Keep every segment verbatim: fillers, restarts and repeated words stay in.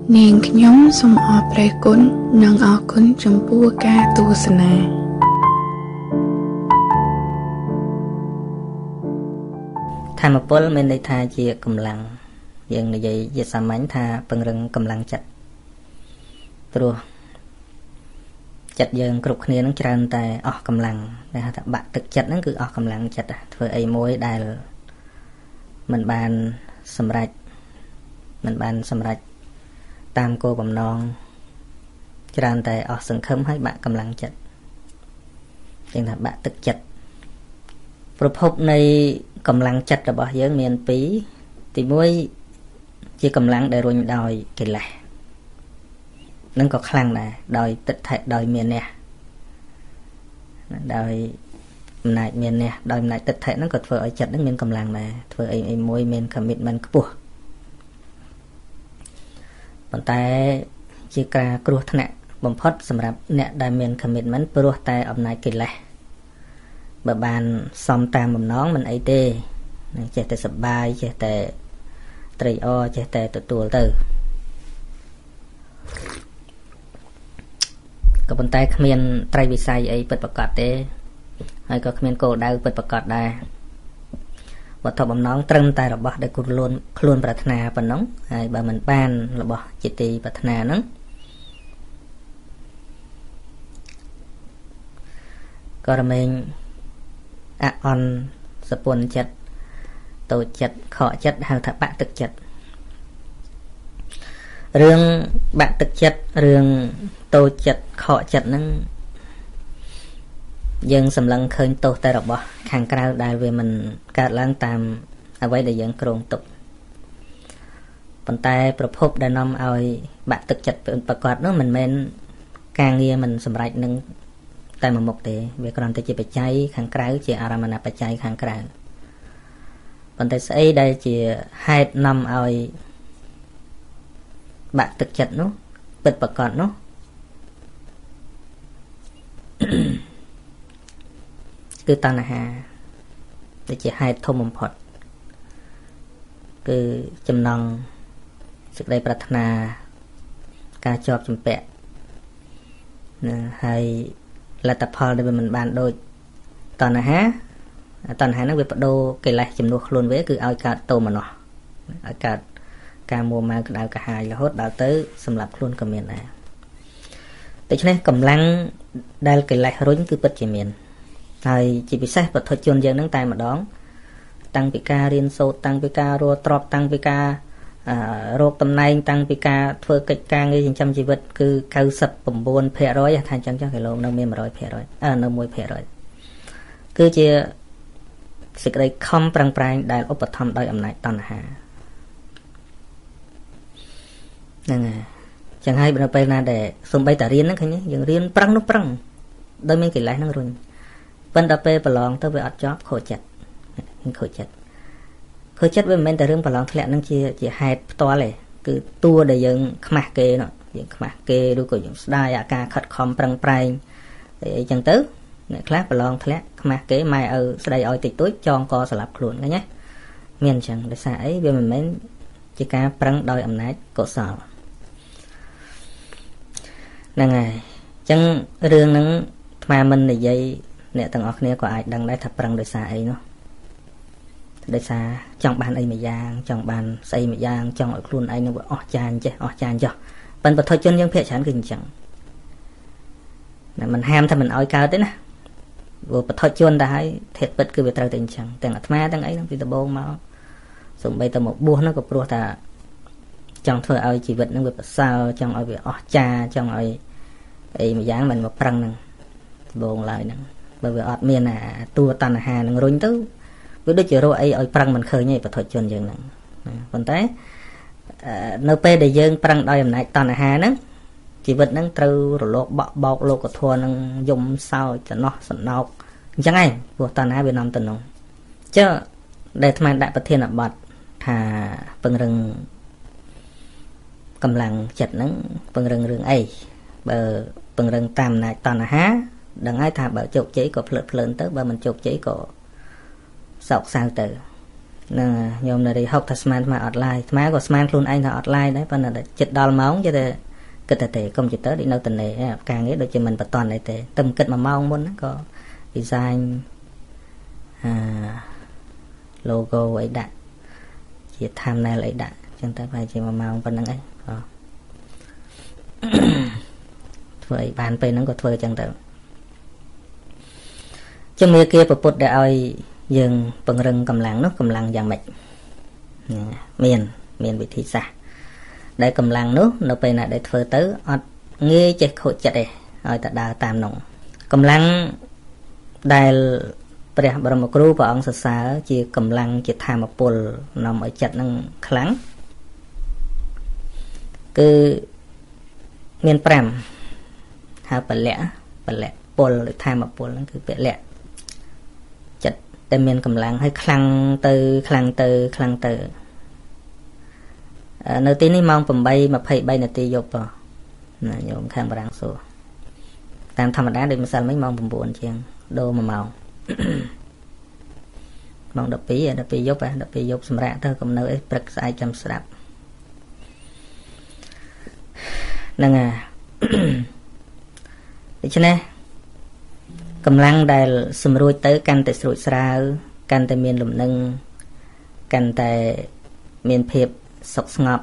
នាងខ្ញុំសូមអរព្រះគុណនិងអរគុណចំពោះការទស្សនាធម្មពលមានន័យថាជាកម្លាំងយើងនិយាយជាសាមញ្ញថាពង្រឹងកម្លាំងចិត្តព្រោះចិត្តយើងគ្រប់គ្នានឹងច្រើនតែអស់កម្លាំងដែលហៅថាបាក់ទឹកចិត្តហ្នឹងគឺអស់កម្លាំងចិត្តធ្វើអីមួយដែលមិនបានសម្រេចមិនបានសម្រេចតាមគោលបំណងច្រើនតែអស់សង្ឃឹមហើយបាក់កម្លាំងចិត្តគេថាបាក់ទឹកចិត្តប្រភពនៃកម្លាំងចិត្តរបស់យើងមានពីរទីមួយជាកម្លាំងដែលរុញដោយកិលេសនឹងក៏ខ្លាំងដែរដោយទិដ្ឋិដោយមានៈដោយអំណាចមានៈដោយអំណាចទិដ្ឋិហ្នឹងក៏ធ្វើឲ្យចិត្តហ្នឹងមានកម្លាំងដែរធ្វើអីអីមួយមាន commitment ខ្ពស់ប៉ុន្តែជាការគ្រោះថ្នាក់បំផុតសម្រាប់អ្នកដែលមាន commitment ព្រោះតែអំណាចកិលេសបើបានសំតាមបំណងមិនអីទេនឹងចេះតែសប្បាយចេះតែត្រេកអរចេះតែទទួលទៅក៏ប៉ុន្តែគ្មានត្រៃវិស័យអីពិតប្រាកដទេហើយក៏គ្មានគោលដៅពិតប្រាកដដែរវត្ថុបំណងត្រឹមតែរបស់ដែលខ្លួនខ្លួនប្រាថ្នាប៉ុណ្ណឹងហើយបើមិនបានរបស់ជាទីប្រាថ្នាហ្នឹងក៏រមែងអអន់សពុនចិត្តតូចចិត្តខកចិត្តហៅថាបាក់ទឹកចិត្តរឿងបាក់ទឹកចិត្តរឿងតូចចិត្តខកចិត្តហ្នឹងយើងសម្លឹងឃើញទោសតែរបស់ខាងក្រៅដែលវាមិនកើតឡើងតាមអ្វីដែលយើងគ្រោងទុកប៉ុន្តែប្រភពដែលនាំឲ្យបាក់ទឹកចិត្តប្រកបនោះមិនមែនការងារមិនសម្រេចនឹងតែមួយមុខទេវាគ្រាន់តែជាបច្ច័យខាងក្រៅជាអារម្មណបច្ច័យខាងក្រៅប៉ុន្តែស្អីដែលជាហេតុនាំឲ្យបាក់ទឹកចិត្តនោះពិតប្រាកដនោះគឺតណ្ហាដែលជាហេតុធំបំផុតគឺចំណងសេចក្តីប្រាថ្នាការជាប់ជំពាក់ណាហើយលទ្ធផលដែលវាមិនបានដូចតណ្ហាតណ្ហាហ្នឹងវាបដូរកិលេសជំនួសខ្លួនវាគឺឲ្យកើតតោមនស្សឲ្យកើតការមួម៉ៅក្តៅកាហាយរហូតដល់ទៅសម្រាប់ខ្លួនក៏មានដែរដូច្នេះកម្លាំងដែលកិលេសរុញគឺពិតជាមានហើយជាពិសេសពុទ្ធជនយើងនឹងតែម្ដងតាំងពីការរៀនសូត្រតាំងពីការរស់ទ្របតាំងពីការរោគតំណែងតាំងពីការធ្វើកិច្ចការងារចិញ្ចឹមជីវិតគឺ 九十九ភាគរយ ថាអញ្ចឹងចុះគីឡូនៅមាន một trămភាគរយ អឺនៅ mộtភាគរយ គឺជាសេចក្តីខំប្រឹងប្រែងដែលឧបត្ថម្ភដោយអំណាចតណ្ហាហ្នឹងហើយចឹងហើយនៅពេលណាដែលសំបីតារៀនហ្នឹងឃើញយើងរៀនប្រឹងនោះប្រឹងដោយមានកិលេសហ្នឹងរុញប៉ុន្តែពេលប្រឡងទៅវាអត់ចប់ខូចចិត្តខូចចិត្តខូចចិត្តវាមិនមែនតែរឿងប្រឡងធ្លាក់ហ្នឹងជាជាហេតុផ្ទាល់ទេគឺតួដែលយើងខ្មាស់គេនោះយើងខ្មាស់គេឬក៏យើងស្ដាយអាការខិតខំប្រឹងប្រែងអីចឹងទៅអ្នកខ្លះប្រឡងធ្លាក់ខ្មាស់គេម៉ែឪស្ដីឲ្យតិចតួចចងកស្លាប់ខ្លួនឃើញទេមានអញ្ចឹងដោយសារអីវាមិនមែនជាការប្រឹងដោយអំណាចកុសលហ្នឹងហើយអញ្ចឹងរឿងហ្នឹងអាត្មាមិននិយាយអ្នកទាំងអស់គ្នាក៏អាចដឹងដែរថាប្រឹងដោយសារអីនោះដោយសារចង់បានអីមួយយ៉ាងចង់បានស្អីមួយយ៉ាងចង់ឲ្យខ្លួនឯងនឹងវាអស់ចាញ់ចេះអស់ចាញ់ចុះប៉ុន្តែពុទ្ធជនយើងភាគច្រើនគឺអញ្ចឹងណាមិនហាមថាមិនឲ្យកើតទេណាព្រោះពុទ្ធជនទៅហើយធៀបពិតគឺវាត្រូវតែអញ្ចឹងទាំងអាត្មាទាំងអីហ្នឹងពីដំបូងមកសូម្បីតែមកបួសហ្នឹងក៏ព្រោះថាចង់ធ្វើឲ្យជីវិតហ្នឹងវាប្រសើរចង់ឲ្យវាអស់ចាចង់ឲ្យអីមួយយ៉ាងមិនមកប្រឹងហ្នឹងដំបូងឡើយហ្នឹងបើវាអត់មានអាតួតណ្ហានឹងរុញទៅវាដូចជារកអីឲ្យប្រឹងមិនឃើញទេពុទ្ធជនយើងហ្នឹងប៉ុន្តែនៅពេលដែលយើងប្រឹងដោយអំណាចតណ្ហាហ្នឹងជីវិតហ្នឹងត្រូវរលកបក់បោកលោកធម៌ហ្នឹងយំសោចចំណោះសណោកអញ្ចឹងឯងព្រោះតណ្ហាវានាំទៅនោះចុះដែលអាត្មាដាក់ប្រធានបទថាពង្រឹងកម្លាំងចិត្តហ្នឹងពង្រឹងរឿងអីបើពង្រឹងតាមអំណាចតណ្ហាដឹងហើយថាបើជោគជ័យក៏ភ្លើតភ្លើនទៅបើមិនជោគជ័យក៏សោកសៅទៅ nè nhôm này đi học thật smart mà online smart có smart luôn anh là online đấy phần là chật đo máu chứ thế cái thể công chữ tới đi đâu tình này càng nghĩ đôi chân mình bật toàn này thế tâm kết mà mong muốn có design à, logo ấy đã chỉ tham này lấy đã chân tới phải chỉ mà mong phần năng ấy vậy bàn về nó có thuê chẳng tự cho mẹ kia bột bột để ơi dừng bằng rừng cầm lăng nước cầm lăng dạng mệt miền miền bị thị xã để cầm lăng nước nó về lại để thuê tới nghe chết khổ chết đây rồi ta đào tam nồng cầm lăng đài bè bờ một cú và ông xã chỉ cầm lăng chỉ tham một bồn nằm ở chặt năng kháng cứ miền Pram ha bẩn lẽ bẩn lẽ bồn để tham một bồn cứ bẹ lẹ chặtแต่មានកម្លាំងឲ្យខ្លាំងទៅខ្លាំងទៅខ្លាំងទៅនៅទីនេះម៉ោង eight 23 នាទីយប់ណាញោមខាងបារាំងសួរតាមធម្មតាដូចម្សិលមិញម៉ោង nine ជាងដូរមួយម៉ោងម៉ោង twelve 12យប់12យប់សម្រាប់ទៅកុំនៅអីព្រឹកស្អែកចាំស្ដាប់ហ្នឹងហើយដូច្នេះកម្លាំងដែលសម្រួចទៅកាន់តែស្រួចស្រាវកាន់តែមានលំនឹងកាន់តែមានភាពសុខស្ងប់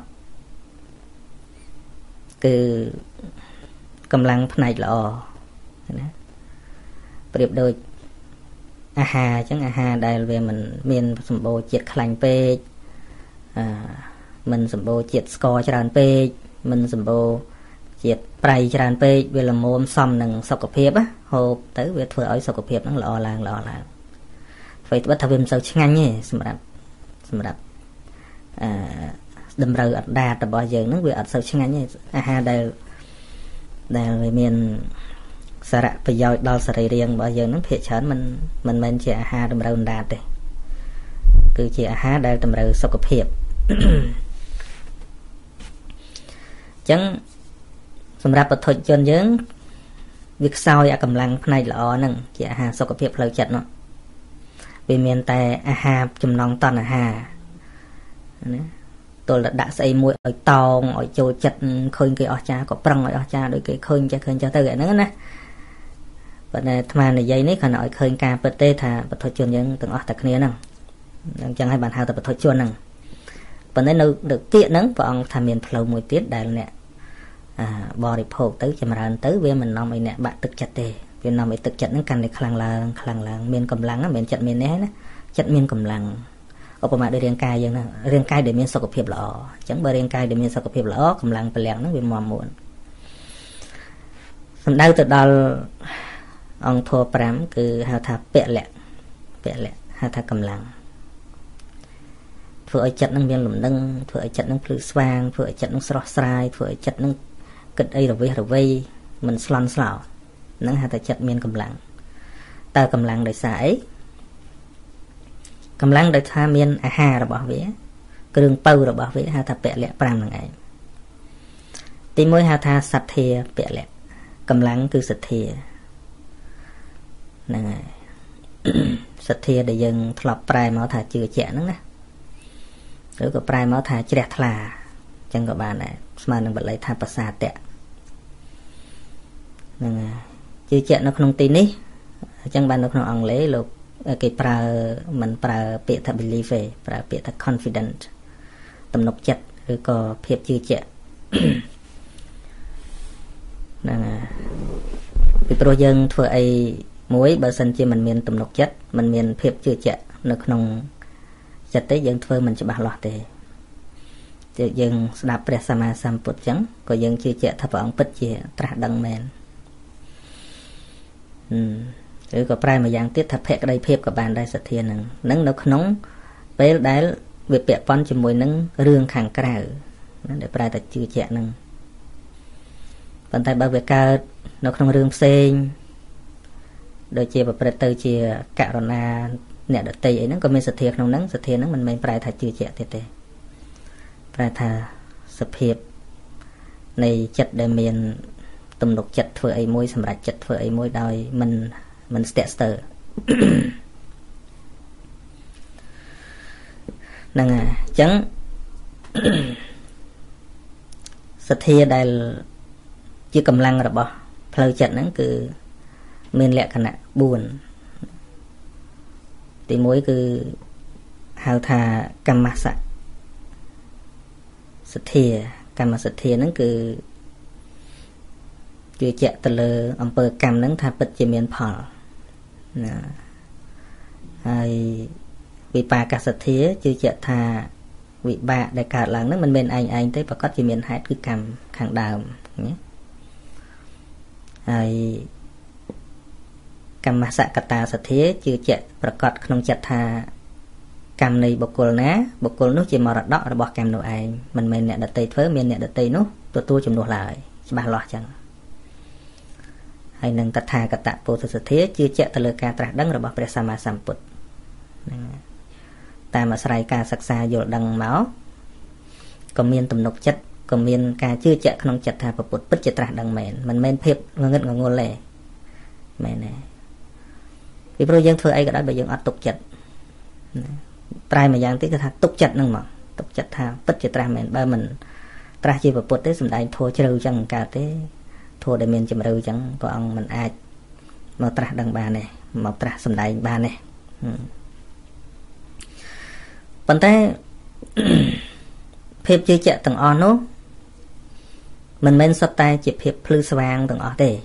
គឺកម្លាំងផ្នែកល្អណាប្រៀបដូចអាហារអញ្ចឹងអាហារដែលវាមិនមានសម្បូរជាតិខ្លាញ់ពេកអឺមិនសម្បូរជាតិស្ករច្រើនពេកមិនសម្បូរជាតិប្រៃច្រើនពេកវាល្មមសមនឹងសុខភាពហូបទៅវាធ្វើឲ្យសុខភាពហ្នឹងល្អឡើងល្អឡើងអ្វីត្បិតថាវាមិនសូវឆ្ងាញ់ទេសម្រាប់សម្រាប់អឺតម្រូវអត់ដាតរបស់យើងហ្នឹងវាអត់សូវឆ្ងាញ់ទេអាហារដែលដែលវាមានសារៈប្រយោជន៍ដល់សរីរាង្គរបស់យើងហ្នឹងភាគច្រើនមិនមិនមែនជាអាហារតម្រូវអណ្ដាតទេគឺជាអាហារដែលតម្រូវសុខភាពអញ្ចឹងសម្រាប់បុថុជនយើងវាខ្សោយអាកម្លាំងផ្នែកល្អហ្នឹងជាអាហារសុខភាពផ្លូវចិត្តនោះវាមានតែអាហារចំណង់តណ្ហាណាទល់តែដាក់ស្អីមួយឲ្យតោងឲ្យចូលចិត្តឃើញគេអស្ចារ្យក៏ប្រឹងឲ្យអស្ចារ្យដូចគេឃើញចេះឃើញចេះទៅអាហ្នឹងណាប៉ុន្តែអាត្មានិយាយនេះគ្រាន់តែឲ្យឃើញការពិតទេថាបុថុជនយើងទាំងអស់តែគ្នាហ្នឹងអញ្ចឹងហើយបានហៅថាបុថុជនហ្នឹងប៉ុន្តែនៅនៅពាក្យហ្នឹងព្រះអង្គថាមានផ្លូវមួយទៀតដែលអ្នកអាបរិភោគទៅចម្រើនទៅវាមិននាំឲ្យអ្នកបាក់ទឹកចិត្តទេវានាំឲ្យទឹកចិត្តហ្នឹងកាន់តែខ្លាំងឡើងខ្លាំងឡើងមានកម្លាំងមិនមែនចិត្តមាននេះណាចិត្តមានកម្លាំងឧបមាដូចរាងកាយយើងហ្នឹងរាងកាយដែលមានសុខភាពល្អអញ្ចឹងបើរាងកាយដែលមានសុខភាពល្អកម្លាំងពលៈហ្នឹងវាមាំមួនសំដៅទៅដល់អង្គធម៌fiveគឺហៅថាពលៈពលៈហៅថាកម្លាំងធ្វើឲ្យចិត្តហ្នឹងមានលំនឹងធ្វើឲ្យចិត្តហ្នឹងភ្លឺស្វាងធ្វើឲ្យចិត្តហ្នឹងស្រស់ស្រាយធ្វើឲ្យចិត្តហ្នឹងគិតអីរវិះរវៃមិនស្លន់ស្លោហ្នឹងហៅថាចិត្តមានកម្លាំងតើកម្លាំងដោយសារអីកម្លាំងដោយថាមានអាហាររបស់វាគ្រឿងពៅរបស់វាហៅថាពលៈfiveហ្នឹងឯងទីoneហៅថាសទ្ធាពលៈកម្លាំងគឺសទ្ធាហ្នឹងហើយសទ្ធាដែលយើងធ្លាប់ប្រែមកថាជឿជាក់ហ្នឹងណាឬក៏ប្រែមកថាជ្រះថ្លាអញ្ចឹងក៏បានដែរស្មើនឹងបល័យថាបសាតៈហ្នឹងហើយជឿជាក់នៅក្នុងទីនេះអញ្ចឹងបាននៅក្នុងអង់គ្លេសលោកគេប្រើមិនប្រើពាក្យថា belief ទេប្រើពាក្យថា confident ទំនុកចិត្តឬក៏ភាពជឿជាក់ហ្នឹងហើយពីព្រោះយើងធ្វើអីមួយបើសិនជាមិនមានទំនុកចិត្តមិនមានភាពជឿជាក់នៅក្នុងចិត្តទេយើងធ្វើមិនច្បាស់លាស់ទេយើងស្ដាប់ព្រះសម្មាសម្ពុទ្ធចឹងក៏យើងជឿជាក់ថាព្រះអង្គពិតជាត្រាស់ដឹងមែនឬក៏ប្រែមួយយ៉ាងទៀតថាភក្តីភាពក៏បានដែរសទ្ធានឹងនឹងនៅក្នុងពេលដែលវាពាក់ព័ន្ធជាមួយនឹងរឿងខាងក្រៅណាដែលប្រែតែជឿជាក់នឹងប៉ុន្តែបើវាកើតនៅក្នុងរឿងផ្សេងដូចជាប្រព្រឹត្តទៅជាករុណាអ្នកដតីអីហ្នឹងក៏មានសទ្ធាក្នុងហ្នឹងសទ្ធាហ្នឹងមិនមែនប្រែថាជឿជាក់ទៀតទេប្រែថាសភាពនៃចិត្តដែលមានទំនុកចិត្តធ្វើអីមួយសម្រាប់ចិត្តធ្វើអីមួយដោយមិនមិនស្ទាក់ស្ទើរ năng à chẳng sát thia đây chỉ cầm lăng rồi bỏ phơi chật nó cứ men lẹ khả nạ buồn thì mỗi cứ hào thà cầm mặt sạ sát thia cầm mặt sát thia nó cứ chưa chạy từ lơ ông bờ cầm nó thà bật chỉ miền phở hay vì bà cả sát thia chưa chạy thà vị bạ đại cả làng nó mình bên anh anh tới và có chỉ miền hát cứ cầm khang đào nhé hay cầm mặt sạ cata sát thia chưa chạy và có không chạy thà cầm này bọc cồn ná bọc cồn nước chỉ màu đỏ rồi bỏ cầm đồ anh mình mình nè đặt tay phớ miền nè đặt tay nút tôi tôi chùm đồ lại ba loạt chẳng hay nâng tật thà cật tạ bồ sát thia chưa chạy từ lời ca trả đắng rồi bỏ pre sama samput ta mà sài ca sắc xa vô đằng máu còn miền tầm nục chất còn miền ca chưa chạy không chặt thà bột bứt chặt trả đằng mền mình men phep ngân ngân ngôn lệ mẹ nè vì bây giờ thưa ai cái đó bây giờ ắt tục chặt trai mà giang tí cái thà tục chặt nâng mà tục chặt thà bứt chặt trả mền ba mình tra chi bột thế sầm đại thua chơi chẳng cả thế thua để miền chìm rêu chẳng có ông mình ai mà trả đằng bà này mà trả sầm đại bà này vấn đề phép chơi chạy tầng on nó mình men sắp tay chỉ phép phư vàng tầng on để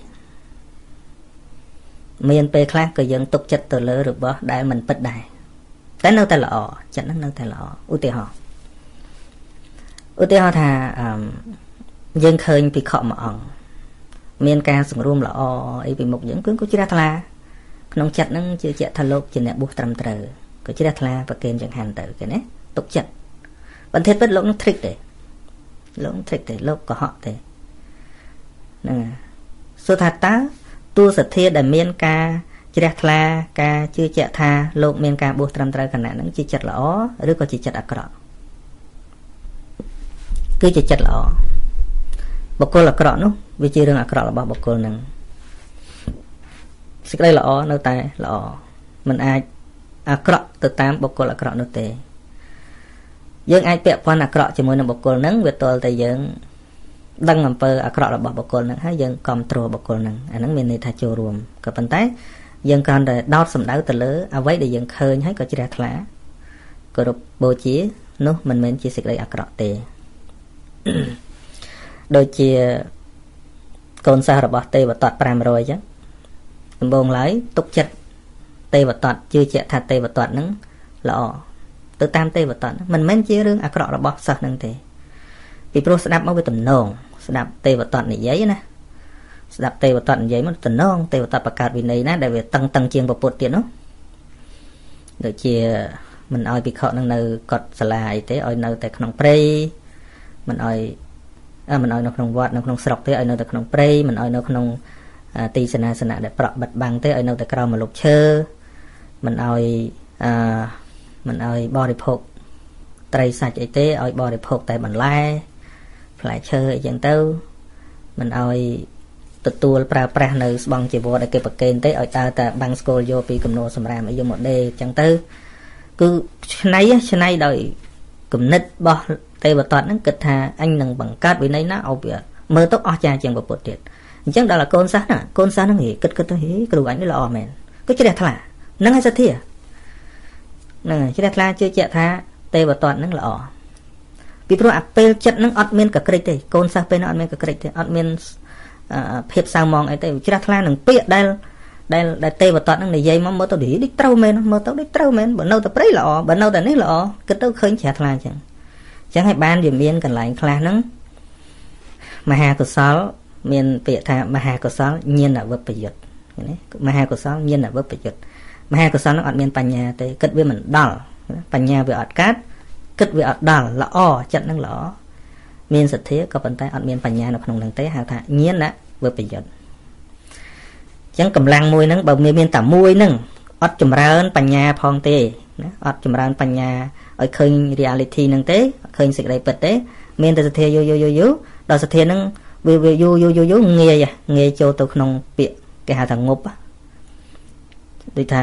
miền pe khác cái dân tục chất từ lỡ được bỏ đại mình bất đại tới nơi ta lọ chẳng nó nơi ta lọ ưu tiên họ ưu tiên họ thà dân khơi bị khọ mà ỏng miền ca sùng rùm lọ ấy bị một dẫn cứ có chỉ ra thà nông chặt nó chưa chạy thà lốp chỉ nè buộc trầm trời có chỉ ra thà và kênh chẳng hạn từ cái này tục chặt vấn thế bất lỗ nó trick để lỗ nó trick để lốp của họ thế nè số thật ta tu sát thia để miền ca chỉ ra thà ca chưa chạy thà lốp miền ca buộc trầm trời cái này nó chỉ chặt lõ rồi có chỉ chặt ác rõ cứ chỉ chặt lõ bọc cô là cọ nó vì chỉ riêng ác rõ là bọc cô nè xích đây lõ nơi tay lõ mình ai ác rõ từ tám bọc cô là cọ nó tệ dương ai bẹp quan ác rõ chỉ muốn là bọc cô nắng về tôi tại dương đăng làm pơ ác rõ là bọc cô nắng hay dương control bọc cô nắng anh nắng mình này thay chiều rùm cái phần tay dương còn để đau sầm đau từ lỡ à vậy để dương khơi hay có chỉ ra lá có được bố trí nó mình mình chỉ xích đây ác rõ tệ đôi chia con sao bỏ tê và tọt pram rồi chứ bông lấy tục chặt tê và tọt chưa chạy thà tê và tọt nắng lọ từ tam tê và tọt mình men chia riêng ác rõ là bỏ sạch năng thế vì pro đạp máu với tầm nồng đạp tê và tọt này giấy nè đạp tê và tọt giấy mà tầm nồng tê và tọt bạc cát vì này nè để về tăng tăng chiên vào bột tiền nó đôi chia mình oi bị khọ năng nơi cọt slide thế oi nơi tạiក្នុងព្រៃmình oi à mình oi nóក្នុងវត្តនៅក្នុងស្រុកទេឲ្យនៅតែក្នុងព្រៃមិនឲ្យនៅក្នុងទីសនាសនៈដែលប្រក់បិទបាំងទេឲ្យនៅតែក្រោមម្លប់ឈើមិនឲ្យអឺមិនឲ្យបរិភោគត្រីសាច់អីទេឲ្យបរិភោគតែបន្លែផ្លែឈើអីចឹងទៅមិនឲ្យទទួលប្រើប្រាស់នៅស្បង់ជីវរដែលគេប្រកេនទេឲ្យតើតែបាំងស្គលយកពីកំណត់សម្រាប់អីយកមកដេចឹងទៅគឺឆ្នៃឆ្នៃដោយគំនិតរបស់ទេវតាហ្នឹងគិតថាអញនឹងបង្កើតវិន័យណាឲ្យវាមើលទៅអស្ចារ្យជាងពុទ្ធទៀតអញ្ចឹងដល់កូនសិស្សណាកូនសិស្សហ្នឹងគិតគិតទៅហេគ្រូអញនេះល្អមែនក៏ជ្រះថ្លាហ្នឹងហើយសទ្ធាហ្នឹងជ្រះថ្លាជឿជាក់ថាទេវតាហ្នឹងល្អពីព្រោះអាពេលចិត្តហ្នឹងអត់មានកក្រិចទេកូនសិស្សពេលហ្នឹងអត់មានកក្រិចទេអត់មានភាពសៅមងអីទេជ្រះថ្លានឹងពាក្យដែលដែលដែលទេវតាហ្នឹងនិយាយមកមើលទៅដូចត្រូវមែនមើលទៅដូចត្រូវមែនបើនៅតែព្រៃល្អបើនៅតែនេះល្អគិតទៅឃើញជ្រះថ្លាអញ្ចឹងចឹងឲ្យបានវាមានកន្លែងខ្លះហ្នឹងមហាកុសលមានពាក្យថាមហាកុសលញាណវិបយុត្តណាមហាកុសលញាណវិបយុត្តមហាកុសលហ្នឹងអត់មានបញ្ញាទេគិតវាមិនដល់បញ្ញាវាអត់កើតគិតវាអត់ដល់ល្អចិត្តហ្នឹងល្អមានសទ្ធាក៏ប៉ុន្តែអត់មានបញ្ញានៅក្នុងហ្នឹងទេហៅថាញាណវិបយុត្តចឹងកម្លាំងមួយហ្នឹងបើមានមានតែមួយហ្នឹងអត់ចម្រើនបញ្ញាផងទេណាអត់ចម្រើនបញ្ញាឲ្យឃើញ reality ហ្នឹងទេឃើញសេចក្តីពិតទេមានតែសទ្ធាយូយូយូយូដល់សទ្ធាហ្នឹងវាវាយូយូយូយូងាយងាយចូលទៅក្នុងពាក្យគេហៅថាងប់ដូចថា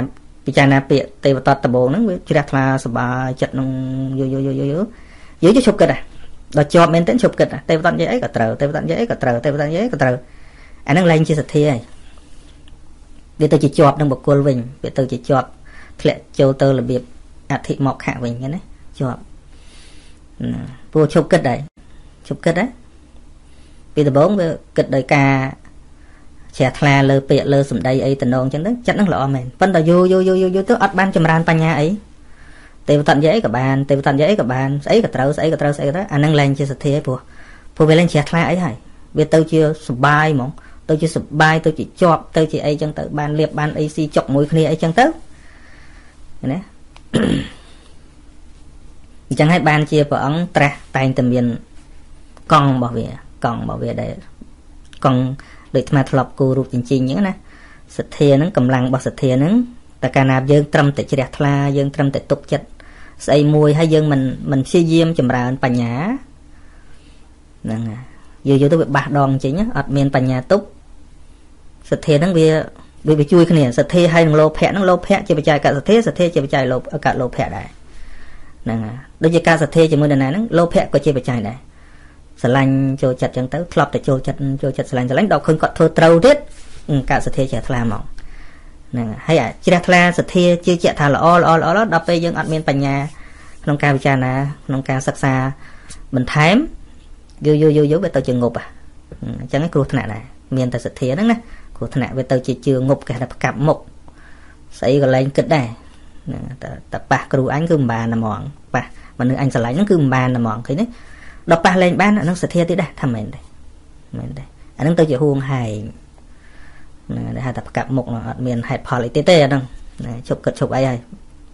ពិចារណាពាក្យទេវតតបងហ្នឹងវាជ្រះថ្លាសบายចិត្តនឹងយូរយូរយូរយូរយូរជប់គិតដល់ជាប់មែនទេជប់គិតទេវតនិយាយអីក៏ត្រូវទេវតនិយាយអីក៏ត្រូវទេវតនិយាយអីក៏ត្រូវអាហ្នឹងឡើងជាសទ្ធាហើយវាទៅជាជាប់នឹងបុគ្គលវិញវាទៅជាជាប់ធ្លាក់ចូលទៅរបៀបអធិមកខៈវិញណាជាប់ពូជប់គិតដែរជប់គិតដែរពីដំបូងវាគិតដោយការជ្រះថ្លាលើពាក្យលើសម្ដីអីតំណងចឹងទៅចិត្តហ្នឹងល្អមែនប៉ុន្តែយូរយូរយូរយូរទៅអត់បានចម្រើនបញ្ញាអីទេវតនិយាយអីក៏បានទេវតនិយាយអីក៏បានស្អីក៏ត្រូវស្អីក៏ត្រូវស្អីក៏ត្រូវអាហ្នឹងឡើងជាសទ្ធាឯងព្រោះព្រោះវាឡើងជ្រះថ្លាអីហើយវាទៅជាសុបាយហ្មងទៅជាសុបាយទៅជាជាប់ទៅជាអីចឹងទៅបានលៀបបានអីស៊ីចុកមួយគ្នាអីចឹងទៅណាអញ្ចឹងហើយបានជាព្រះអង្គត្រាស់តែងតែមានកង់របស់វាកង់របស់វាដែលកង់ដូចអាត្មាធ្លាប់គូរូបចិញ្ចិញអញ្ចឹងណាសទ្ធាហ្នឹងកម្លាំងរបស់សទ្ធាហ្នឹងតែកាលណាយើងត្រឹមតែជ្រះថ្លាយើងត្រឹមតែទុកចិត្តស្អីមួយហើយយើងមិនមិនព្យាយាមចម្រើនបញ្ញាហ្នឹងហើយយូរយូរទៅវាបះដងចេញអត់មានបញ្ញាទប់សទ្ធាហ្នឹងវាវាវាជួយគ្នាសទ្ធាហើយនឹងលោភៈហ្នឹងលោភៈជាបច្ច័យកសទ្ធាសទ្ធាជាបច្ច័យលោភកលោភៈដែរហ្នឹងហើយដូចជាការសទ្ធាជាមួយនរណាហ្នឹងលោភៈក៏ជាបច្ច័យដែរស្រឡាញ់ចូលចិត្តចឹងទៅធ្លាប់តែចូលចិត្តចូលចិត្តស្រឡាញ់ស្រឡាញ់ដល់ឃើញគាត់ធ្វើត្រូវទៀតការសទ្ធាជ្រះថ្លាមកហ្នឹងហើយអាជ្រះថ្លាសទ្ធាជឿជាក់ថាល្អល្អល្អដល់ពេលយើងអត់មានបញ្ញាក្នុងការពិចារណាក្នុងការសិក្សាបន្ថែមយូរយូរយូរយូរវាទៅជាងប់អញ្ចឹងគ្រោះថ្នាក់ដែរមានតែសទ្ធាហ្នឹងណាគ្រោះថ្នាក់វាទៅជាជឿងប់គេថាផ្កាប់មុខស្អីក៏លែងគិតដែរហ្នឹងតែតែប៉ះគ្រូអញគឺមិនបានហ្មងប៉ះមនុស្សអញស្រឡាញ់ហ្នឹងគឺមិនបានហ្មងឃើញទេដល់ប៉ះលែងបានអាហ្នឹងសទ្ធាទៀតដែរថាមែនទេមែនទេអាហ្នឹងទៅជាហួងហែងណាដែលហៅថាផ្កាប់មុខអត់មានហេតុផលអីទៀតទេអាហ្នឹងណាជប់គិតជប់អីហើយ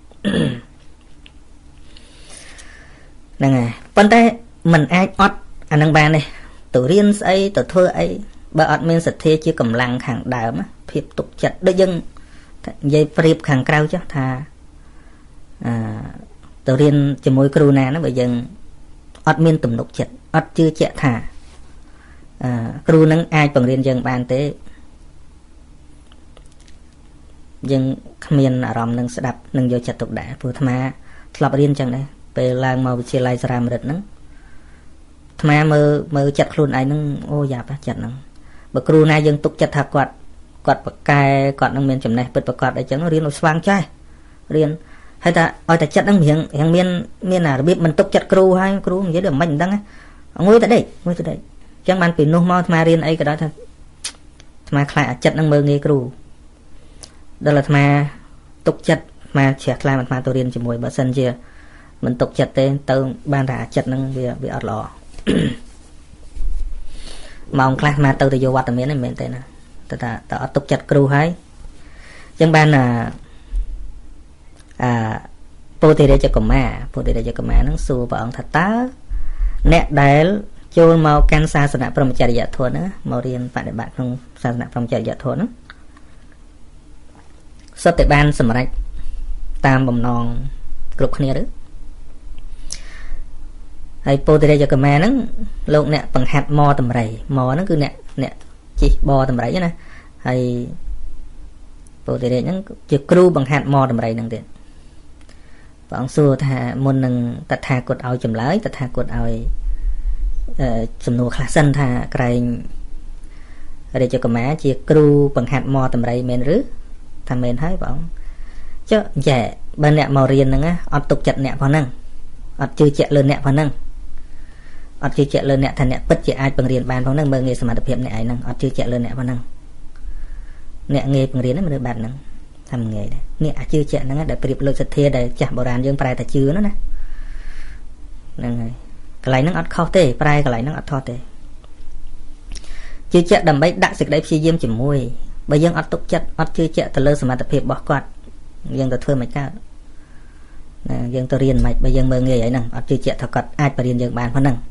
ហ្នឹងហើយប៉ុន្តែมันអាចអត់អាហ្នឹងបានទេទៅរៀនស្អីទៅធ្វើអីបើអត់មានសទ្ធាជាកម្លាំងខាងដើមភាពទុកចិត្តដូចយើងនិយាយប្រៀបខាងក្រៅចុះថាអឺទៅរៀនជាមួយគ្រូណាហ្នឹងបើយើងអត់មានទំនុកចិត្តអត់ជឿជាក់ថាអឺគ្រូនឹងអាចបង្រៀនយើងបានទេយើងគ្មានអារម្មណ៍នឹងស្ដាប់នឹងយកចិត្តទុកដាក់ព្រោះអាត្មាធ្លាប់រៀនចឹងដែរពេលឡើងមកវិទ្យាល័យសារាមរិទ្ធហ្នឹងអាត្មាមើលមើលចិត្តខ្លួនឯងហ្នឹងអូយ៉ាប់ចិត្តហ្នឹងបើគ្រូណាយើងទុកចិត្តថាគាត់គាត់ប្រកែគាត់នឹងមានចំណេះពិតប្រាកដអីចឹងរៀនឲ្យស្វាងចេះរៀនហើយថាឲ្យតែចិត្តហ្នឹងរៀងរៀងមានមានអារបៀបមិនទុកចិត្តគ្រូហើយគ្រូនិយាយដូចមិនដឹងងុយតែដេកងុយតែដេកអញ្ចឹងបានពីនោះមកអាត្មារៀនអីក៏ដោយថាអាត្មាខ្លាចអាចិត្តហ្នឹងមើលងាយគ្រូដល់អាត្មាទុកចិត្តអាត្មាជ្រះថ្លាអាត្មាទៅរៀនជាមួយបើសិនជាមិនទុកចិត្តទេទៅបានតែអាចិត្តហ្នឹងវាវាអត់ល្អម៉ោងខ្លះអាត្មាទៅទៅយកវត្តមានហ្នឹងមិនមែនទេណាតែថាតើអត់ទុកចិត្តគ្រូហើយអញ្ចឹងបានអាអឺពោធិរាជកុមារពោធិរាជកុមារហ្នឹងសួរព្រះអង្គថាតើអ្នកដែលចូលមកកាន់សាសនាព្រហ្មចរិយធម៌ហ្នឹងមករៀនបដិបត្តិក្នុងសាសនាព្រហ្មចរិយធម៌ហ្នឹងសុទ្ធតែបានសម្រេចតាមបំណងគ្រប់គ្នាឬហើយពោធិរាជកុមារហ្នឹងលោកអ្នកបង្ហាត់មតម្រៃមហ្នឹងគឺអ្នកអ្នកជីបតម្រៃណាហើយពោធិរាជហ្នឹងជាគ្រូបង្ហាត់មតម្រៃហ្នឹងទៀតព្រះអង្គសួរថាមុននឹងតថាគតឲ្យចម្លើយតថាគតឲ្យសំណួរខ្លះសិនថាក្រែងរាជកុមារជាគ្រូបង្ហាត់មតម្រៃមែនឬថាមែនហើយព្រះអង្គចុះចាបើអ្នកមករៀនហ្នឹងអត់ទុកចិត្តអ្នកផងហ្នឹងអត់ជឿជាក់លើអ្នកផងហ្នឹងអត់ជឿជាក់លើអ្នកថាអ្នកពិតជាអាចបង្រៀនបានផងហ្នឹងមើលងាយសមត្ថភាពអ្នកឯងហ្នឹងអត់ជឿជាក់លើអ្នកផងហ្នឹងអ្នកងាយបង្រៀនមនុស្សបែបហ្នឹងថាមិនងាយដែរនេះអាចជឿជាក់ហ្នឹងដែលប្រៀបលោកសទ្ធាដែលចាស់បុរាណយើងប្រែតែជឿហ្នឹងណាហ្នឹងហើយកន្លែងហ្នឹងអត់ខុសទេប្រែកន្លែងហ្នឹងអត់ខុសទេជឿជាក់ដើម្បីដាក់សេចក្តីព្យាយាមជាមួយបើយើងអត់ទុកចិត្តអត់ជឿជាក់ទៅលើសមត្ថភាពរបស់គាត់យើងទៅធ្វើមិនកើតណាយើងទៅរៀនមិនបើយើងមើលងាយហ្នឹងអត់ជឿជាក់ថាគាត់អាចបរៀនយើងបានផងហ្នឹង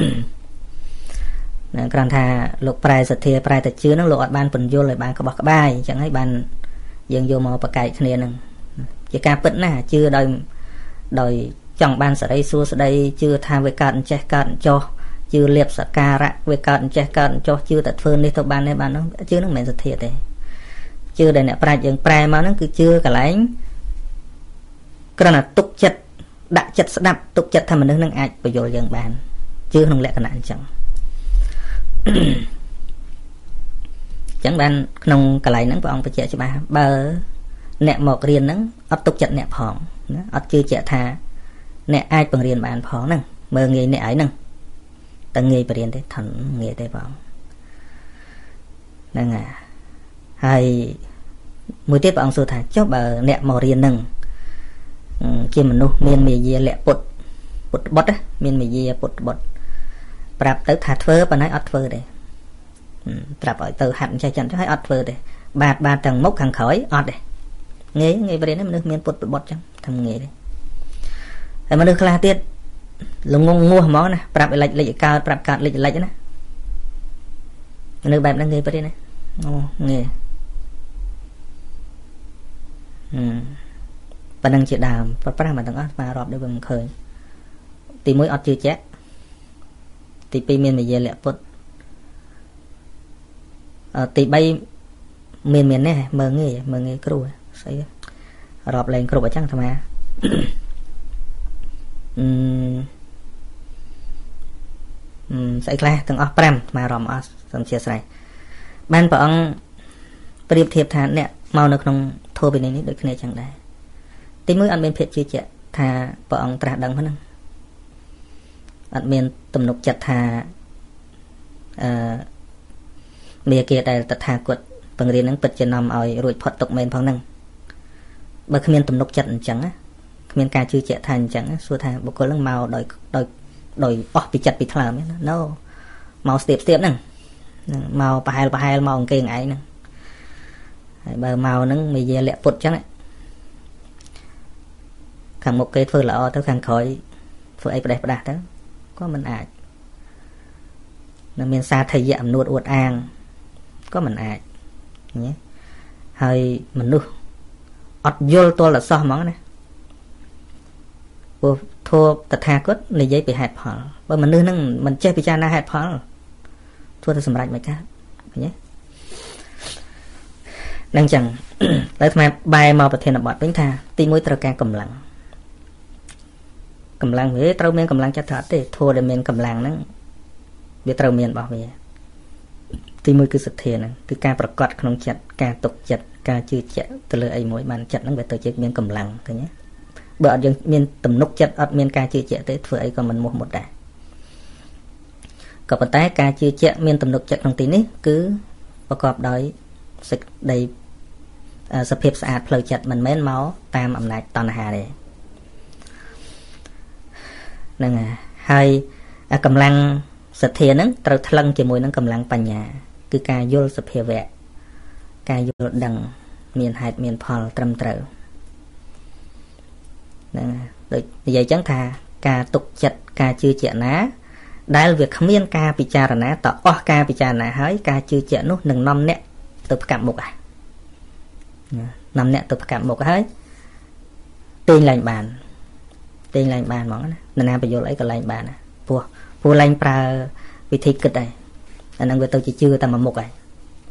ណាគ្រាន់ថាលោកប្រែសទ្ធាប្រែតែជឿហ្នឹងលោកអត់បានពន្យល់ឲ្យបានក្បោះក្បាយអញ្ចឹងហើយបានយើងយកមកប្រកែកគ្នាហ្នឹងជាការពិតណាជឿដោយដោយចង់បានសេរីសួស្តីជឿថាវាកើតអញ្ចេះកើតអញ្ចោះជឿលៀបសការៈវាកើតអញ្ចេះកើតអញ្ចោះជឿតែធ្វើនេះទៅបាននេះបាននោះជឿហ្នឹងមិនមែនសទ្ធាទេជឿដែលអ្នកប្រាជ្ញយើងប្រែមកហ្នឹងគឺជឿកន្លែងគ្រាន់តែទុកចិត្តដាក់ចិត្តស្ដាប់ទុកចិត្តថាមនុស្សនឹងអាចបញ្យល់យើងបានជឿក្នុងលក្ខណៈអញ្ចឹងអញ្ចឹងបានក្នុងកន្លែងហ្នឹងព្រះអង្គបញ្ជាក់ច្បាស់បើអ្នកមករៀនហ្នឹងអត់ទុកចិត្តអ្នកផងណាអត់ជឿជាក់ថាអ្នកអាចបង្រៀនបានផងហ្នឹងមើលងាយអ្នកឯងហ្នឹងតែងាយបរៀនទេថនងាយទេបងហ្នឹងហើយមួយទៀតព្រះអង្គសួរថាចុះបើអ្នកមករៀនហ្នឹងជាមនុស្សមានមេយាលៈពុតពុតបុតមានមេយាពុតបុតប្រាប់ទៅថាធ្វើប៉ុន្តែអត់ធ្វើទេប្រាប់ឲ្យទៅហាត់ចេះចិនចុះឲ្យអត់ធ្វើទេបាទបាទទាំងមុខខាងក្រោយអត់ទេងាយងាយបរិញ្ញាមនុស្សមានពុតបុតចឹងធ្វើងាយទេហើយមនុស្សខ្លះទៀតលងងងោះហ្មងណាប្រាប់ឲ្យលិចលិចឲ្យកើតប្រាប់កើតលិចលិចណាមនុស្សបែបហ្នឹងងាយបរិញ្ញាអូងាយហឹមប៉ណ្ណឹងជាដើមប្រប្រាស់មកទាំងអស់ស្មារាប់ដូចវាមិនឃើញទីមួយអត់ជឿជាក់ទីពីរមានមយាលៈពុតអឺទីបីមានមាននេះមើងងាយមើងងាយគ្រូស្អីរាប់លែងគ្រប់អញ្ចឹងអាត្មាអឺអឺស្អីខ្លះទាំងអស់ប្រាំអាត្មារាប់អស់សូមអធិស្ឋានបានព្រះអង្គប្រៀបធៀបថាអ្នកមកនៅក្នុងធម៌វិន័យនេះដូចគ្នាចឹងដែរទីមួយអត់មានភាពជឿជាក់ថាព្រះអង្គត្រាស់ដឹងហ្នឹងអត់មានទំនុកចិត្តថាអឺមេគាដែលតថាគតបង្រៀនហ្នឹងពិតជានាំឲ្យរួចផុតទុក្ខមែនផងហ្នឹងបើគ្មានទំនុកចិត្តអញ្ចឹងណាគ្មានការជឿជាក់ថាអញ្ចឹងសួរថាបុគ្គលហ្នឹងមកដោយដោយដោយអស់ពីចិត្តពីថ្លើមណា no មកស្ទាបស្ទាបហ្នឹងមកប្រហែលប្រហែលមកអង្គឯងឯងហ្នឹងហើយបើមកហ្នឹងមេយាលៈពុតអញ្ចឹងខាងមុខគេធ្វើល្អទៅខាងក្រោយធ្វើអីផ្ដេសផ្ដាស់ទៅក៏មិនអាចនៅមានសាធិយៈអំនួតអួតអាងក៏មិនអាចញ៉េហើយមនុស្សអត់យល់ទល់តែសោះហ្មងណាព្រោះធម៌តថាគតនិយាយពីហេតុផលបើមនុស្សហ្នឹងមិនចេះពិចារណាហេតុផលធ្វើទៅសម្រេចមិនកើតឃើញទេនឹងចឹងហើយថ្មបែរមកប្រធានបទវិញថាទីមួយត្រូវការកម្លាំងកម្លាំងវាត្រូវមានកម្លាំងចិត្តថាអត់ទេធម៌ដែលមានកម្លាំងហ្នឹងវាត្រូវមានរបស់វាទីមួយគឺសទ្ធាហ្នឹងគឺការប្រកបក្នុងចិត្តការទុកចិត្តការជឿជាក់ទៅលើអីមួយបានចិត្តហ្នឹងវាទៅជាមានកម្លាំងឃើញទេបើអត់យើងមានទំនុកចិត្តអត់មានការជឿជាក់ទេធ្វើអីក៏មិនមោះមុតដែរក៏ប៉ុន្តែការជឿជាក់មានទំនុកចិត្តក្នុងទីនេះគឺប្រកបដោយសេចក្តីសភាពស្អាតផ្លូវចិត្តមិនមែនមកតាមអំណាចតណ្ហាទេហ្នឹងហើយកម្លាំងសទ្ធាហ្នឹងត្រូវថ្លឹងជាមួយនឹងកម្លាំងបញ្ញាគឺការយល់សភាវៈការយល់ដឹងមានហេតុមានផលត្រឹមត្រូវហ្នឹងដូចនិយាយចឹងថាការទុកចិត្តការជឿជាក់ណាដែលវាគ្មានការពិចារណាតអស់ការពិចារណាហើយការជឿជាក់នោះនឹងនាំអ្នកទៅផ្កាប់មុខហ่ะនាំអ្នកទៅផ្កាប់មុខហើយទាញឡើងបានទាញឡើងបានហ្មងណានរណាបញ្យល់អីក៏ឡើងបានណាព្រោះព្រោះឡើងប្រើវិធីគិតដែរអាហ្នឹងវាទៅជាជឿតែមួយមុខហើយ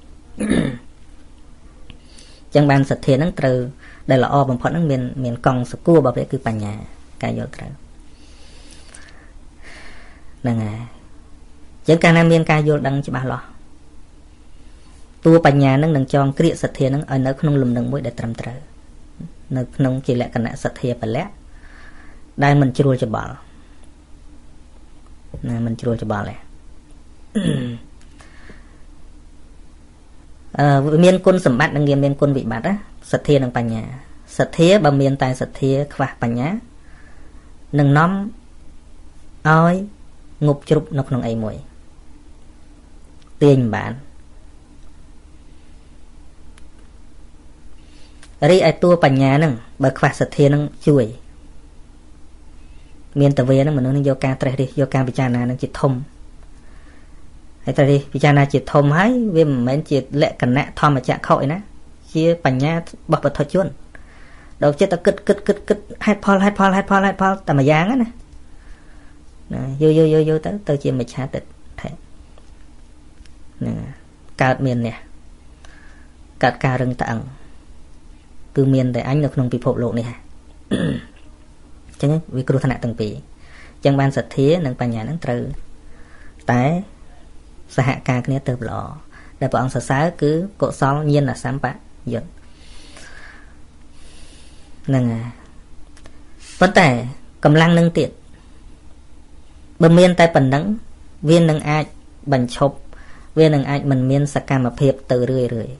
ចឹងបានសទ្ធាហ្នឹងត្រូវដែលល្អបំផុតហ្នឹងមានមានកង់សកួររបស់វាគឺបញ្ញាការយល់ត្រូវហ្នឹងហើយចឹងកាលណាមានការយល់ដឹងច្បាស់លាស់តួបញ្ញាហ្នឹងនឹងចងគ្រាកសទ្ធាហ្នឹងឲ្យនៅក្នុងលំនឹងមួយដែលត្រឹមត្រូវនៅក្នុងជាលក្ខណៈសទ្ធាពលៈដែលមិនជ្រួលច្បល់ណាមិនជ្រួលច្បល់ទេអឺវាមានគុណសម្បត្តិនិងវាមានគុណវិបត្តិណាសទ្ធានិងបញ្ញាសទ្ធាបើមានតែសទ្ធាខ្វះបញ្ញានឹងនាំឲ្យងប់ជ្រុបនៅក្នុងអីមួយទាញមិនបានរីឯតួបញ្ញាហ្នឹងបើខ្វះសទ្ធាហ្នឹងជួយមានតវេហ្នឹងមនុស្សនឹងយកការត្រេះរិះយកការពិចារណានឹងជាធំហើយត្រេះរិះពិចារណាជាធំហើយវាមិនមែនជាលក្ខណៈធម្មចក្ខុឯណាជាបញ្ញារបស់បុថុជនដល់ចិត្តតែគិតគិតគិតគិតហេតុផលហេតុផលហេតុផលហេតុផលតែមួយយ៉ាងណាណាយូរយូរយូរយូរទៅទៅជាមិច្ឆាទិដ្ឋិហ្នឹងកើតមាននេះកើតការរឹងត្អឹងគឺមានតែអញនៅក្នុងពិភពលោកនេះហ่ะ Chẳng vì cửu thân từng bị chẳng ban sạch thía nâng bà nhà nâng trừ tại xã hạ ca cái này từ lọ để bọn sở xá cứ cộ xó nhiên là sám bạ dần nâng à vấn đề cầm lăng nâng tiện bờ miên tay bẩn nắng viên nâng ai bẩn chộp viên nâng ai mình miên sạc cam mà phép từ rưỡi rưỡi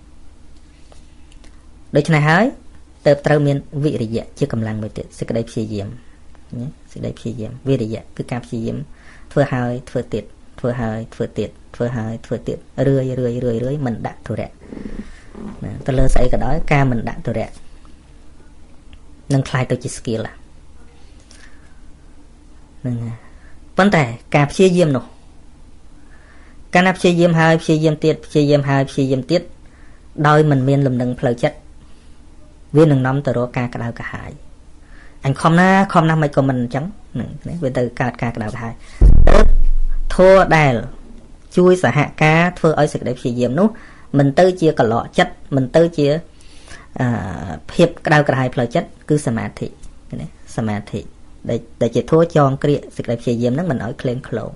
đối này hỡi từ trâu miên vị rỉ dạ chưa cầm lăng mới tiện sẽ cái đây phi diệm nhé sẽ đây phi diệm vị rỉ dạ cứ cam phi diệm thưa hơi thưa tiệt thưa hơi thưa tiệt thưa hơi thưa tiệt rưỡi rưỡi rưỡi rưỡi mình đã thưa rẻ ta lơ xảy cái đó ca mình đã thưa rẻ nâng khai tôi chỉ skill là nâng vấn đề cà phê diêm nổ ca nắp phê diêm hơi phê diêm tiết phê diêm hơi phê diêm tiết đôi mình miên lùm nâng phơi chất viên nâng nóng từ đó ca cả đào cả hai anh không na không na mấy của mình chẳng về từ ca ca cả đào cả hai thua đài chui xã hạ ca thưa ở sự đẹp phê diêm nút mình tư chia cả lọ chất mình tư chia hiệp cả đào cả hai phơi chất cứ samadhi samadhi để để chỉ thua cho cái sự đẹp phê diêm nó mình ở clean close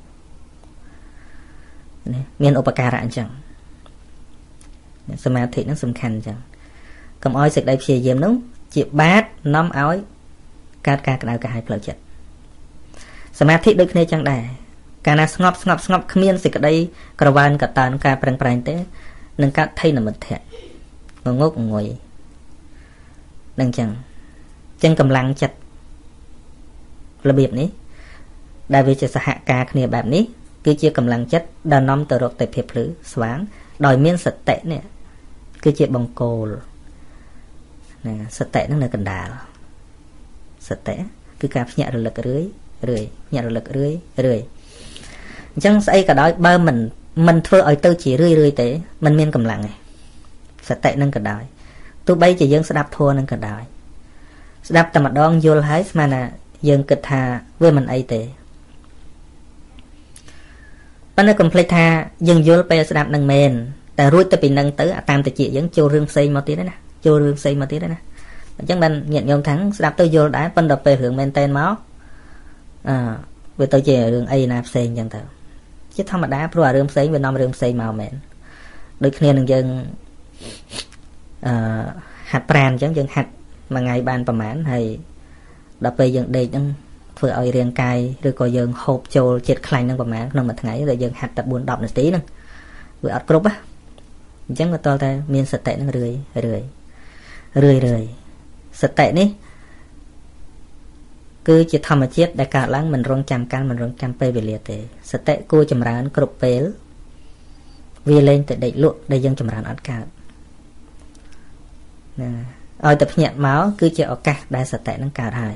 miền upakara anh chẳng samadhi nó sum khăn chẳng cầm oi sực đây phê diêm nó chỉ bát năm oi cát ca cái cả hai phơi chất samadhi đôi khi chẳng đài cả na ngọc ngọc ngọc miền sực đây cả van cả tàn cả prang prang thế nâng cát thay là một thẹn ngô ngốc ngồi đang chẳng chân cầm lăng chặt là biệt ní đại vì sẽ hạ ca kiaแบบนี้cứ chia cầm lăng chất đào nóm từ rốt tại phiệp lử xoáng đòi miên sạch tệ nè cứ chia bằng cô nè sạch tệ nó là cần đà sạch tệ cứ cạp nhẹ rồi lực rưới rưới nhẹ rồi lực rưới rưới chẳng xây cả đó ba mình mình thưa ở tư chỉ rưới rưới tế mình miên cầm lăng này sạch tệ nâng cần đòi tôi bây chỉ dân sẽ đạp thua nâng cần đòi đạp tầm mặt đón vô hết mà nè dân kịch thà với mình ấy tế bạn đã complete tha dân vô bây giờ đạp nâng mềnแต่รู้แต่เป็นนางเต๋อตามแต่จียังโจเรื่องเซมาตีได้นะโจเรื่องเซมาตีได้นะจังนั้นnhậnยอมทั้งดับตัวโยได้เป็นดับไปหึงเมนเทนmáuอ่าเวตัวเจเรื่องไอ้นาเซงจังเถอะchứธรรมดาเพราะว่าเรื่องเซงเป็นน้องเรื่องเซงมาเหม็นโดยเคลียร์หนึ่งยังหัดแปรนจังยังหัดมาไงบานประมาณให้ดับไปยังเด็กยังเพื่อเอาเรียงกายหรือก็ยังหอบโจเจ็ดคลายนั่งประมาณนั่งมาทั้งไงแต่ยังหัดแต่บุญดอกหนึ่งตีนึงเวอดกรุ๊ปá chẳng có to ta miên sạch tệ nó rưỡi rưỡi rưỡi rưỡi sạch tệ ní cứ chỉ thầm mà chết đại cả láng mình rong chạm can mình rong chạm pe về liệt tệ sạch tệ cô chầm rán cướp pé vì lên tại đẩy luộc đây dân chầm rán ăn cả ở tập nhẹ máu cứ chỉ ở cả đại sạch tệ nó cả hai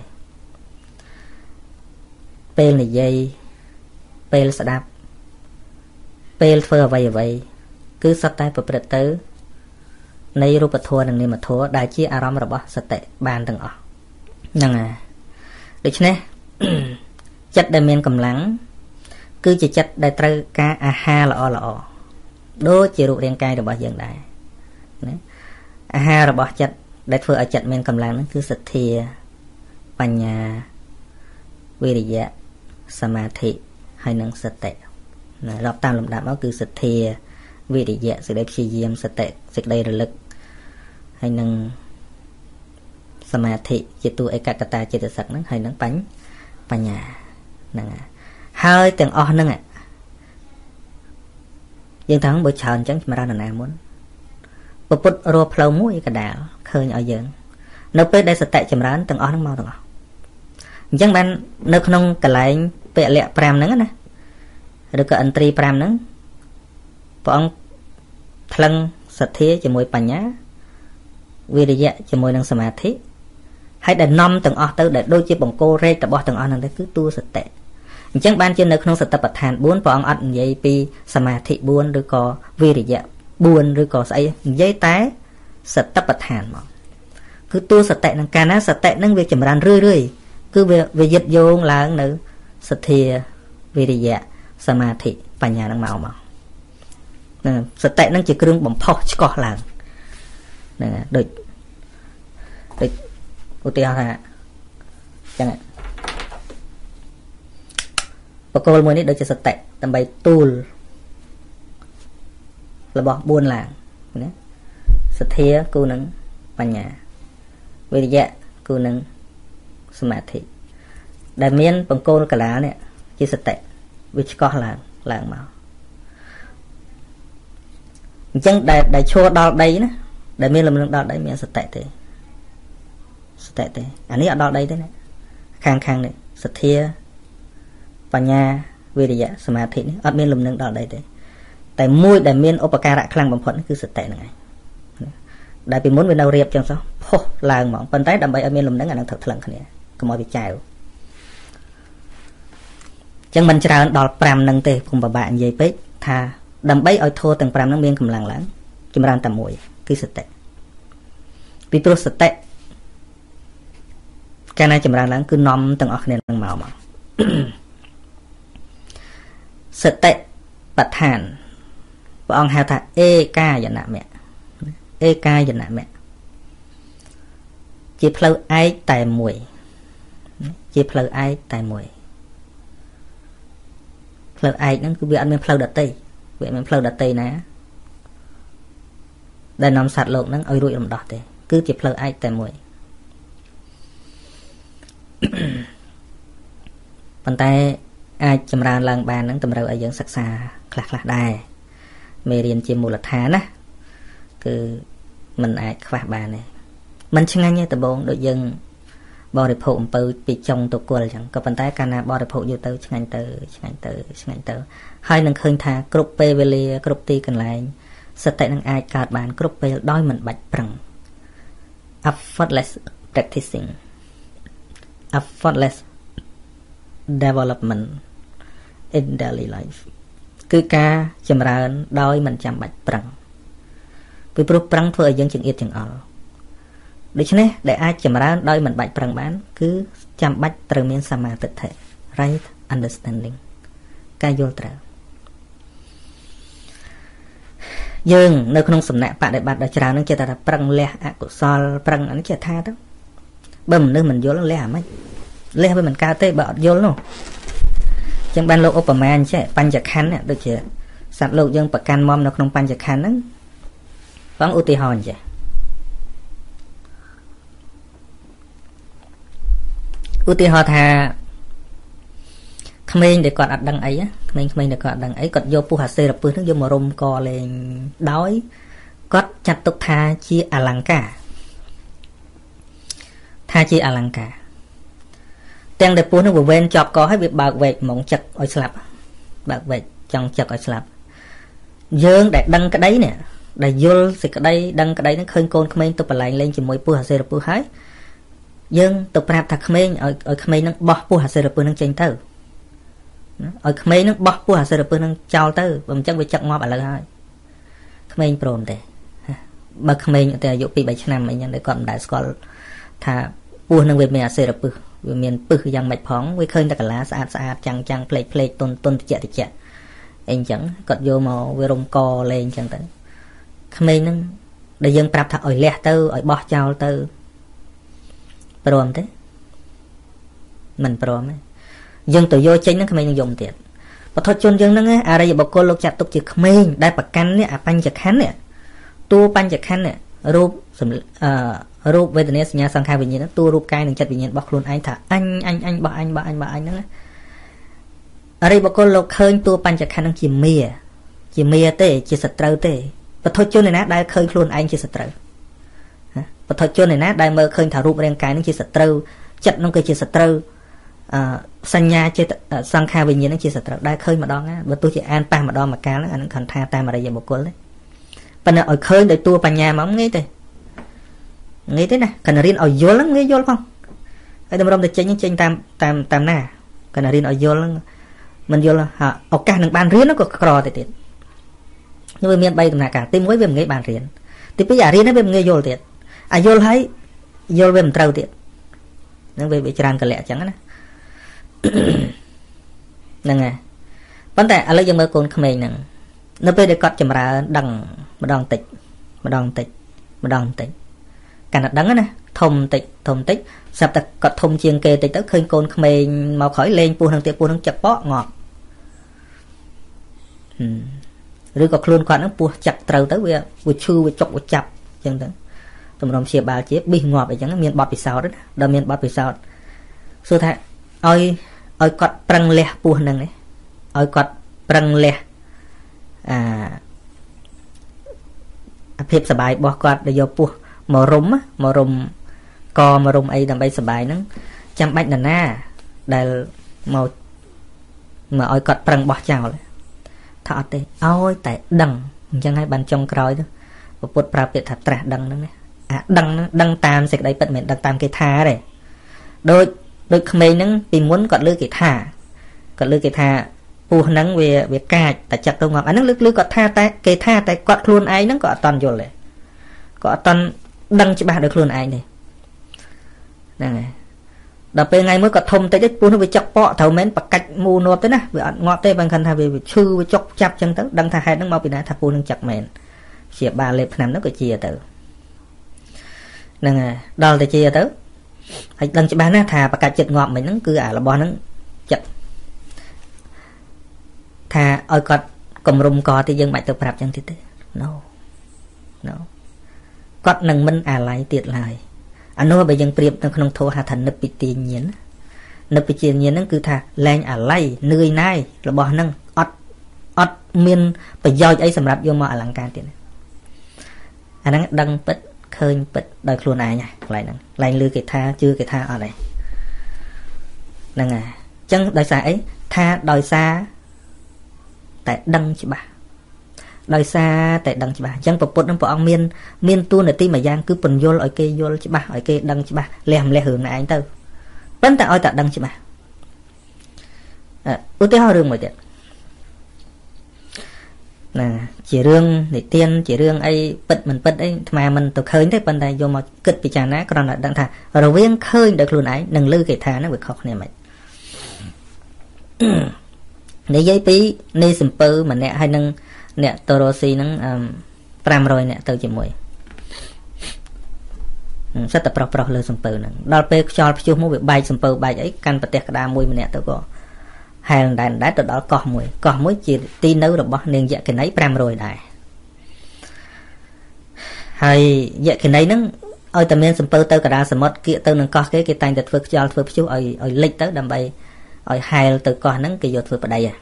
pe này dây pe là sạch đạp pe phơ vậy vậy cứ sát tay bật bật tới nay rùa thua đằng này mà thua đại chi aram rồi bỏ sát tay bàn đằng ở đằng à được chứ nè chất đại miên cầm lắng cứ chỉ chất đại trơ cá aha là o là o đố chỉ rùa đen cay rồi bỏ dần đại aha rồi bỏ chất đại phơi ở chất miên cầm lắng nó cứ sát thìa panya viriya samadhi hay năng sát tay lọp tam lọp đạm đó cứ sát thìa vì để dạ sự đẹp chi diêm sẽ tệ sự đây là lực hay năng samadhi chỉ tu ekakata chỉ tự sắc nó hay năng bánh và nhà năng hơi từng o năng ạ dân thắng buổi chọn chẳng mà ra là nào muốn bột bột rô plau mũi cả đảo khơi ở dân nếu tới đây sẽ tệ chầm rán từng o năng mau từng o chẳng ban nếu không cả lại bẹ lẹ pram nắng nè được cả anh tri pram nắng bọn thằng sát thế cho môi bánh nhá vì để dạ cho môi năng samadhi hãy để năm từng ở tới để đôi chia bằng cô rê tập bỏ từng ở năng để cứ tu sát tệ chẳng ban trên nơi không sát tập bát hàn bốn bọn ăn vậy pi samadhi buồn rồi có vì để dạ buồn rồi có say giấy té sát tập bát hàn mà cứ tu sát tệ năng cana sát tệ năng việc chậm ràn rưỡi rưỡi cứ việc việc dịch vô là nữ sát thế vì để dạ samadhi bánh nhà năng màu mà sạch tệ nó chỉ kêu bấm phao chứ có là nè đôi đôi ô tiêu ha chẳng hạn bậc cô mới đấy đôi cho sạch tệ tầm bày tu là bỏ buôn làng sạch thía cô nâng bà nhà vì dạ cô nâng samadhi đại miên bằng cô cả lá này chỉ sạch tệ vì có làng làng màu chẳng đại đại chua đo đây nè đại miên là mình đo đấy miên sạch tệ thế sạch tệ thế anh ấy ở đo đây thế này khang khang này sạch thía bà nhà vì dạ samadhi này ở miên lùm nâng đo đây thế tại môi đại miên opakara khang bằng phận cứ sạch tệ này đại bị muốn bên đâu riệp chẳng sao hô làng mỏng bên tay đầm bay ở miền lùm nắng anh đang thật lần này có mọi việc chào chẳng mình chào đọt pram nâng tê cùng bà bạn vậy bếp tha đầm bay ở thô từng pram nâng miên cầm làng lãng chìm ran tầm mùi cứ sạch tệ vì tôi sạch tệ cái này chìm ran lãng cứ nóm từng ọc này nâng màu mà sạch tệ bạch hàn và ông hào thà ê ca vậy nè mẹ ê ca vậy nè mẹ chỉ phơi ai tài mùi chỉ phơi ai tài mùi phơi ai nó cứ bị anh mình phơi đặt tay vậy mình phơi đặt tay nè đây nằm sạt lộn nó ơi rụi làm đỏ thế cứ chỉ phơi ai tài mùi bàn tay ai chầm ra lần bàn nó tầm đầu ở dân sắc xa khạc khạc đài mê riêng chỉ một là thá ná cứ mình ai khóa bà này mình chẳng ngay từ bốn đội dân bò điệp hộ bự bị trong tổ quần chẳng có bàn tay cana bò điệp hộ vô tới chẳng anh từ chẳng anh từ chẳng anh từ hai nâng khơi thà group p về lia group t cần lại sẽ tại nâng ai card bàn group p đôi mình bạch bằng effortless practicing effortless development in daily life cứ ca chầm ra đôi mình chăm bạch bằng vì pro prang thôi dân chừng ít chừng ở được chứ nè để ai chầm ra đôi mình bạch prang bán cứ chăm bạch từ miền sama tự thể right understanding ca vô trợ dương nơi không sầm nạ bạn để bạn đã chào nó chơi ta prang lẹ của sol prang anh chơi tha đó bầm nơi mình vô nó lẹ mấy lẹ với mình cao tê bợ vô luôn chẳng ban lô Opperman chứ pan giặc khăn nè được chưa sạt lô dân bậc can mom nó không pan giặc khăn đó vẫn ưu tiên hòn chứ ưu tiên họ thà khmên để còn đặt đằng ấy á khmên khmên để còn đằng ấy còn vô pu hạt xe là pư nó vô mà rôm co lên đói có chặt tục tha chia alanka tha chia alanka tên để pu nó vừa bên chọc có hay việc bạc vệ mỏng chặt ở slap bạc vệ trong chặt ở slap dương để đăng cái đấy nè đại vô thì cái đây đăng cái đấy nó khơi côn khmên tôi phải lại lên chỉ mỗi pu hạt xe là pu hái dương tôi phải thật khmên ở ở khmên nó bỏ pu hạt xe là pu nó tranh tử ở khmên nó bỏ pu hạt xe là pu nó trao tử bằng chắc với chặt ngọt ở lại thôi khmên prom thế bà khmên tại dụ bị bảy năm anh nhân để còn đại school thà pu nó về mẹ xe là pu về miền pu giang mạch phóng với khơi ta cả lá sạch sạch chăng chăng play play tôn tôn chẹt thì chẹt anh chẳng còn vô màu về rồng co lên chẳng tới khmên nó để dân prap thật ở lẹ tư ở bỏ trao tư prom thế mình prom ấy dân tự vô chính nó khmên dùng tiền và thôi chôn dân nó nghe à đây bọc cô lục chặt tục chỉ khmên đây bạc canh nè à pan chặt khán nè tu pan chặt khán nè rúp rúp về từ nhà sang khai về nhiên nó tu rúp cai đừng chặt về nhiên bọc luôn anh thả anh anh anh bỏ anh bỏ anh bỏ anh nữa ở đây bọc cô lục khơi tu pan chặt khán nó chỉ mía chỉ mía tê chỉ sạch trâu tê và thôi chôn này nát đây khơi luôn anh chỉ sạch trâu và thôi chôn này nát đây mơ khơi thả rúp đen cai nó chỉ sạch trâu chặt nó cái chỉ sạch trâu sanh nhà chơi sang khai về nhiên nó chỉ sạch trâu đây khơi mà đo á và tôi chỉ an pa mà đo mà cá nó anh còn tha ta mà đây giờ một cô đấy phần ở khơi để tua pan nhà mà không nghĩ thế nghĩ thế này cần riêng ở vô lắm nghĩ vô không cái đầm rồng để chơi những chơi tam tam tam na cần riêng ở vô lắm mình vô là họ ở cả đường bàn riêng nó có cò thì tiền nhưng mà miền bay tầm nào cả tim mới về nghĩ bàn riêng thì bây giờ riêng nó về nghĩ vô tiền à vô thấy vô về mình trâu tiền nó về bị tràn cả lẹ chẳng á nè nghe vấn đề ở lấy dân mơ con khmên nè nó về để cọt chầm ra đằng mà đòn tịch mà đòn tịch mà đòn tịch cả nó đắng á nè thông tịch thông tịch sắp ta cọt thông chiên kê tịch tới khơi con khmên màu khỏi lên pu thằng tiệp pu thằng chặt bó ngọt ឬក៏ខ្លួនគាត់ហ្នឹងពោះចាក់ត្រូវទៅវាវាឈឺវាចុកវាចាប់អញ្ចឹងទៅតម្រុំព្យាបាលជាប៊ីសងាប់អីចឹងមានបទពិសោធន៍ណាដល់មានបទពិសោធន៍សួរថាឲ្យឲ្យគាត់ប្រឹងលះពោះហ្នឹងឯងឲ្យគាត់ប្រឹងលះអាអាភាពសบายរបស់គាត់ដែលយកពោះមករុំមករុំកមករុំអីដើម្បីសบายហ្នឹងចាំបាច់ណាណាដែលមកមកឲ្យគាត់ប្រឹងបោះចោលថាអត់ទេឲ្យតែដឹងអញ្ចឹងហើយបានចុងក្រោយទៅពុទ្ធប្រាប់ពាក្យថាត្រាស់ដឹងហ្នឹងណាអាដឹងដឹងតាមសេចក្តីពិតមិនដឹងតាមគេថាទេដូចដូចក្មេងហ្នឹងពីមុនគាត់លើគេថាគាត់លើគេថាពោះហ្នឹងវាវាកាចតែចាក់ទៅងាប់អាហ្នឹងលើកលើគាត់ថាតែគេថាតែគាត់ខ្លួនឯងហ្នឹងក៏អត់តន់យល់ដែរក៏អត់តន់ដឹងច្បាស់ដោយខ្លួនឯងទេហ្នឹងហើយដល់ពេលថ្ងៃមួយគាត់ធំតិចពោះនោះវាចុកពកត្រូវមែនបកាច់មូងាប់ទៅណាវាអត់ងាប់ទេបើគាត់ថាវាឈឺវាចុកចាប់ចឹងទៅដឹងថាហេតុហ្នឹងមកពីណាថាពោះនឹងចាក់មែនជាបាលលេបថ្នាំហ្នឹងក៏ជាទៅហ្នឹងហើយដល់តែជាទៅហើយដឹងច្បាស់ណាថាបកាច់ចិត្តងាប់មិញហ្នឹងគឺអារបស់ហ្នឹងចិត្តថាឲ្យគាត់គំរុំកទីយើងបាច់ទៅប្រាប់ចឹងទៀតទេ no no គាត់នឹងមិនអាល័យទៀតឡើយអានោះបើយើងប្រៀបនៅក្នុងធម៌ហៅថានិព្វិទាញាណនិព្វិទាញាណហ្នឹងគឺថាលែងអាល័យនឿយណាយរបស់ហ្នឹងអត់អត់មានប្រយោជន៍អីសម្រាប់យកមកអលង្ការទៀតអាហ្នឹងដឹងពិតឃើញពិតដោយខ្លួនឯងហ្នឹងកន្លែងហ្នឹងឡើងលឺគេថាជឿគេថាអត់ទេហ្នឹងហើយអញ្ចឹងដោយសារអីថាដោយសារតែដឹងច្បាស់ដោយសារតែដឹងច្បាស់អញ្ចឹងពុទ្ធនឹងព្រះអង្គមានមានតួនាទីមួយយ៉ាងគឺពន្យល់ឲ្យគេយល់ច្បាស់ឲ្យគេដឹងច្បាស់លះម្លេះរឿងឯងទៅប៉ុន្តែឲ្យតែដឹងច្បាស់ឧទាហរណ៍រឿងមួយទៀតណាជារឿងនិទានជារឿងអីពិតមិនពិតអីអាត្មាមិនទៅឃើញទេប៉ុន្តែយកមកគិតពិចារណាគ្រាន់តែដឹងថារវាងឃើញដោយខ្លួនឯងនិងឮគេថាហ្នឹងវាខុសគ្នាមិននិយាយពីនៃសំពៅម្នាក់ហើយនឹងអ្នកតរស៊ីហ្នឹងប្រាំរយអ្នកទៅជាមួយសិតតែប្រុសប្រុសលើសំពៅហ្នឹងដល់ពេលខ្យល់ព្យុះមកវាបែកសំពៅបែកអីកាន់ប្រទេសក្តារមួយម្នាក់ទៅក៏ហែលដែនដែរទៅដល់កោះមួយកោះមួយជាទីនៅរបស់នាងយក្ខិនីប្រាំរយដែរហើយយក្ខិនីហ្នឹងឲ្យតែមានសំពៅទៅកណ្ដាលសមុទ្រគៀកទៅនឹងកោះគេគេតែងតែធ្វើខ្យល់ធ្វើព្យុះឲ្យឲ្យលិចទៅដើម្បីឲ្យហែលទៅកោះហ្នឹងគេយកធ្វើប្តីហ่ะ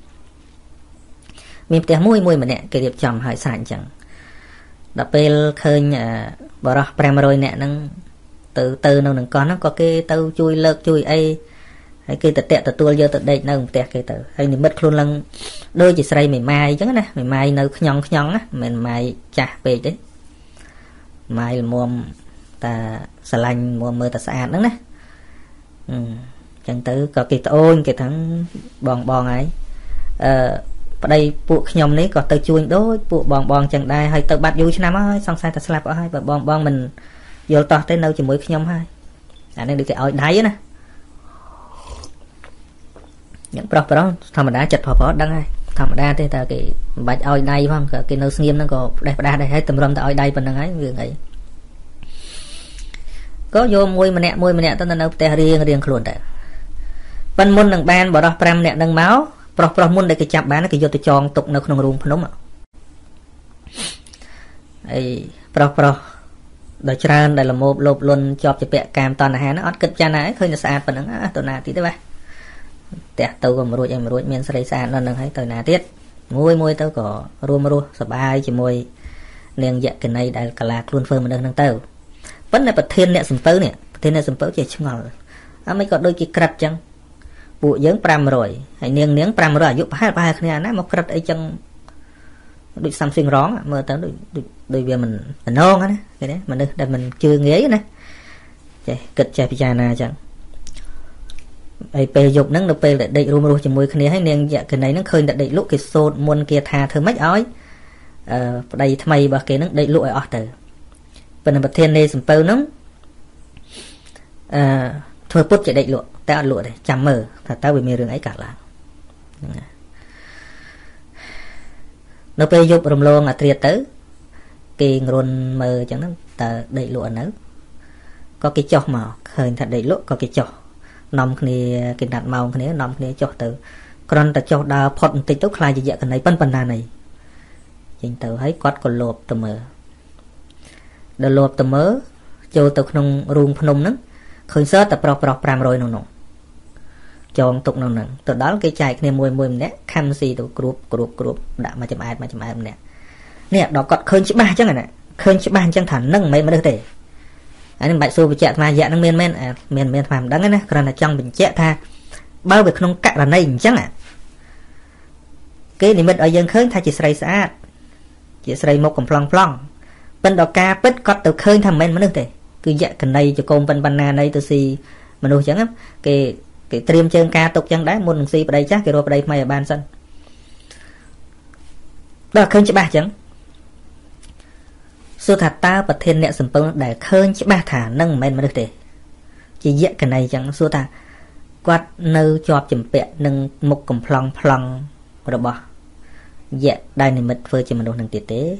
មានផ្ទះមួយមួយម្នាក់គេរៀបចំឲ្យស្រេចអញ្ចឹងដល់ពេលឃើញបរោះប្រាំរយនាក់ហ្នឹងទៅទៅនៅនឹងកោះហ្នឹងក៏គេទៅជួយលើកជួយអីហើយគេទៅតាក់ទទួលយកទៅដេកនៅផ្ទះគេទៅហើយនិមិត្តខ្លួនឡើងដូចជាស្រីមេម៉ាយអញ្ចឹងណាមេម៉ាយនៅខ្ញងខ្ញងណាមិនម៉ាយចាស់ពេកទេម៉ាយល្មមតាស្រឡាញ់មើលមើលតែស្អាតហ្នឹងណាអញ្ចឹងទៅក៏គេត្អូញគេថាបងបងហើយអឺប្តីពួកខ្ញុំនេះក៏ទៅជួយដូចពួកបងបងចឹងដែរហើយទៅបាត់យូរឆ្នាំហើយសង្ស័យតែស្លាប់អស់ហើយបើបងបងមិនយល់តោះទេនៅជាមួយខ្ញុំហើយអានេះដូចគេឲ្យដៃណាយ៉ាងប្រុសប្រុសធម្មតាចិត្តប្រុសប្រុសដឹងហើយធម្មតាទេតែគេមិនបាច់ឲ្យដៃផងគេនៅស្ងៀមហ្នឹងក៏ផ្ដេសផ្ដាសដែរហើយតម្រុំតែឲ្យដៃប៉ុណ្្នឹងហើយរឿងអីក៏យកមួយម្នាក់មួយម្នាក់ទៅនៅផ្ទះរៀងរៀងខ្លួនទៅប៉ុន្តែមុននឹងបានបរោះប្រាំនាក់នឹងមកប្រុសប្រុសមុនដែលគេចាប់បានគេយកទៅចងទុកនៅក្នុងរូងភ្នំអីប្រុសប្រុសដល់ច្រើនដែលលមោបលោបលុនជាប់ជាពាក់កាមតណ្ហាហ្នឹងអត់គិតចាណាឃើញតែស្អាតប៉ុណ្ណឹងទៅណាទៀតទេបាទផ្ទះទៅក៏មិនរួចអីមិនរួចមានស្រីស្អាតនៅនឹងហើយទៅណាទៀតមួយមួយទៅក៏រួមរស់សប្បាយជាមួយនាងយក្ខិនីដែលកាឡាខ្លួនធ្វើមនុស្សហ្នឹងទៅប៉ុន្តែប្រធានអ្នកសំពៅនេះប្រធានអ្នកសំពៅជាឆ្ងល់អមិនក៏ដូចជាក្រិតចឹងពួកយើងប្រាំរយហើយនាងនាងប្រាំរយអាយុប្រហែលប្រហែលគ្នាណាមកក្រិតអីចឹងដូច something wrong មើលទៅដូចដូចវាមិនតំណងណាគេណាមនុស្សដែលមិនជឿងាយណាចេះគិតចេះពិចារណាចឹងហើយពេលយប់ហ្នឹងនៅពេលដែលដេករួមរស់ជាមួយគ្នាហើយនាងយក្ខិនីហ្នឹងឃើញតែដេកលក់គេសូត្រមុនគេថាធ្វើម៉េចឲ្យអឺប្តីថ្មីរបស់គេហ្នឹងដេកលក់ឲ្យអស់ទៅប៉ុន្តែប្រធាននៃសំពៅហ្នឹងអឺធ្វើពុតជាដេកលក់តែអត់លក់ទេចាំមើលថាតើវាមានរឿងអីកើតឡើងហ្នឹងណានៅពេលយប់រំលងអាត្រៀតទៅគេងរុនមើលអញ្ចឹងតើដេកលក់ởនៅក៏គេចុះមកឃើញថាដេកលក់ក៏គេចុះនាំគ្នាគេណាត់ម៉ោងគ្នានាំគ្នាចុះទៅ còn ta cho đào phật một tích tốt khai gì vậy cái này bắn bắn này chính từ thấy quát còn lộp từ mờ đợt lộp từ mớ cho từក្នុងruộng phnom nấng khơi sớ tập pro pro pram rồi nổ nổ chọn tục nổ nằng từ đó cái chạy này mùi mùi nè khăm xì từ group group group đã mà chấm ai mà chấm ai nè nè đó còn khơi chữ ba chắc này khơi chữ ba chẳng thẳng nâng mấy mà được thể anh bạn xô bị chạy mà dạ nó miên men à miên miên phàm đắng ấy còn là trong bình chạy tha bao việc không cạn là này chắc à cái này mình ở dân khơi thay chỉ xây sát chỉ xây một cầm plong plong bên đó ca bít có từ khơi thầm men mà được thể cứ dạ cần đây cho con bên banana đây từ xì mà nuôi chẳng á cái cái tiêm chân ca tục chân đá môn xì ở đây chắc cái rồi ở đây mày ở ban sân đó là khơi chữ ba chẳng số thật ta bật thiên nẹ sầm pông để khơi chứ ba thả nâng men mà được thể chỉ dễ cái này chẳng số ta quát nơi cho chìm bẹ nâng một cầm plong plong rồi bỏ dễ đây này mệt phơi chỉ mà đồ nâng tiệt tế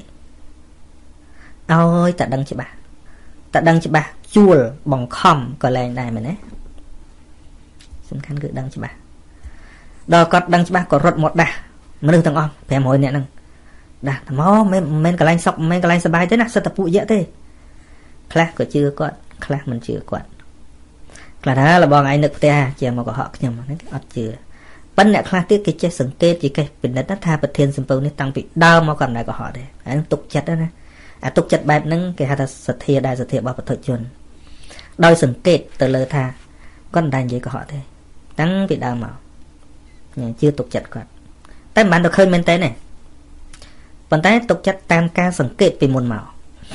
ôi ta đăng chứ ba ta đăng chứ ba chua bằng khom còn lại này mà nè xin khán cứ đăng chứ ba đó có đăng chứ ba có rốt một đà mà được thằng om phải mỗi nè nâng đã mó men men cái lanh sọc men cái lanh sờ bài thế nào sao tập vụ dễ thế class của chưa quạt class mình chưa quạt là đó là bọn anh được ta chỉ mà có họ nhưng mà nó chưa vấn đề class tiếp cái chơi sừng kê chỉ cái bình đất tha bật thiên simple này tăng bị đau mà còn lại của họ đấy anh tục chặt đó nè à tục chặt bài nâng cái hạt sật thia đại sật thia bao bật thời chuẩn đôi sừng kê từ lời tha con đàn gì của họ thế tăng bị đau màu chưa tục chặt quạt tay bạn được khơi men té này còn tay tục chất tam ca sừng kệ vì môn màu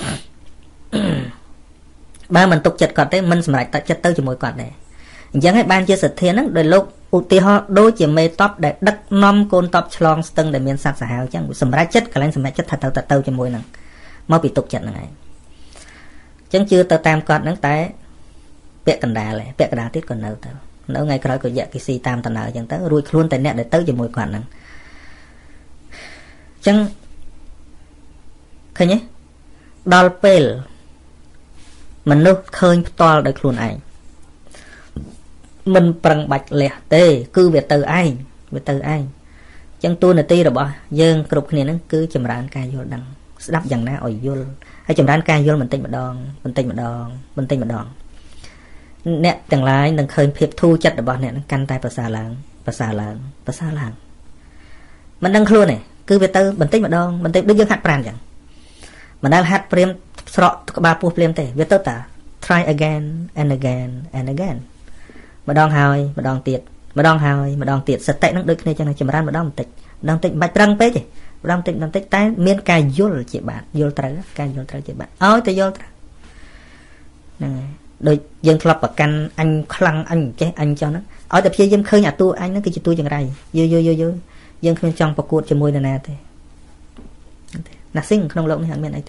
ba mình tục chất còn đấy mình lại tại chất tới cho mỗi quạt này chẳng hay ban chia sẻ thiên á đôi lúc ưu tiên họ đôi chỉ mê top để đất nom côn top chlong stưng để miền sạt sào chẳng sầm rái chất cái lên sầm rái chất thật thật thật cho mỗi nằng mau bị tục chất này chẳng chưa tơ tam quạt nắng té bẹ cần đà lại bẹ cần đà tiết còn nở tao nở ngày cái của dạ cái si tam tần nở chẳng tới ruồi luôn tại nè để tới cho mỗi quạt nằng chẳng khơi nhé đal pel mình nước khơi to để luôn ai mình bằng bạch lẹ tê cứ về từ ai về từ ai chẳng tôi là ti rồi bỏ dương cục này nó cứ chầm rán ca vô đằng đắp dần na ỏi vô hay chầm rán ca vô mình tinh một đòn mình tinh một đòn mình tinh một đòn nè chẳng lái đừng khơi phép thu chất rồi bỏ nè nó căn tay vào xa làng vào xa làng vào xa làng mình đang luôn này cứ về từ mình tinh một đòn mình tinh đứng dương hạt pram chẳng mà đang hát prem sọ ba pu prem thế viết tốt ta try again and again and again mà đòn hào mà đòn tiệt mà đòn hào mà đòn tiệt sạch tệ nó được này cho này chìm ran mà đòn tịch đòn tịch bạch răng pé chứ đòn tịch đòn tịch tay miên cài vô chị bạn vô trời cài vô trời chị bạn ôi tôi vô trời đôi dân club và canh anh khăng anh che anh cho nó ở tập chơi dân khơi nhà tôi anh nó cái chị tôi chẳngไรvô vô vô vô dân khơi trong bọc cuộn cho môi nè thế là sinh không lộng hàng miền ấy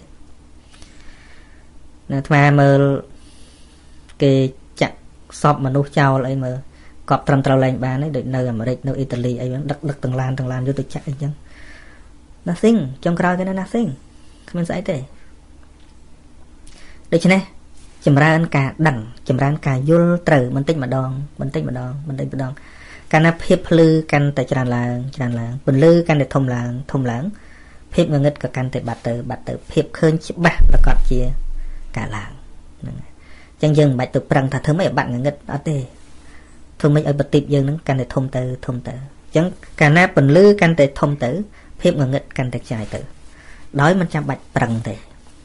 nè mà mờ cái chặt sọp mà nô chào lại mà cọp trầm trào lạnh bán ấy đợi nơi mà đây nơi Italy ấy đất đất từng lan từng lan vô tôi chạy chứ là sinh trong cào cái này là sinh mình sẽ thế đây chứ này chìm ra ăn cả đẳng chìm ra ăn cả vô tử mình tinh mà đòn mình tinh mà đòn mình tinh mà đòn cái nắp hiệp lư căn tại tràn làng tràn làng bình lư căn để thông làng thông làng phép ngân nghịch cả căn tại bát tử bát tử phép khơi bát và cọt chia cả làng chẳng dừng bạch tục rằng thật thứ mấy bạn ngân nghịch ở đây thôi mấy ở bật tiệp dừng nó căn để thông tử thông tử chẳng cả nắp bình lư căn tại thông tử phép ngân nghịch căn tại trái tử đói mình chăm bạch rằng thế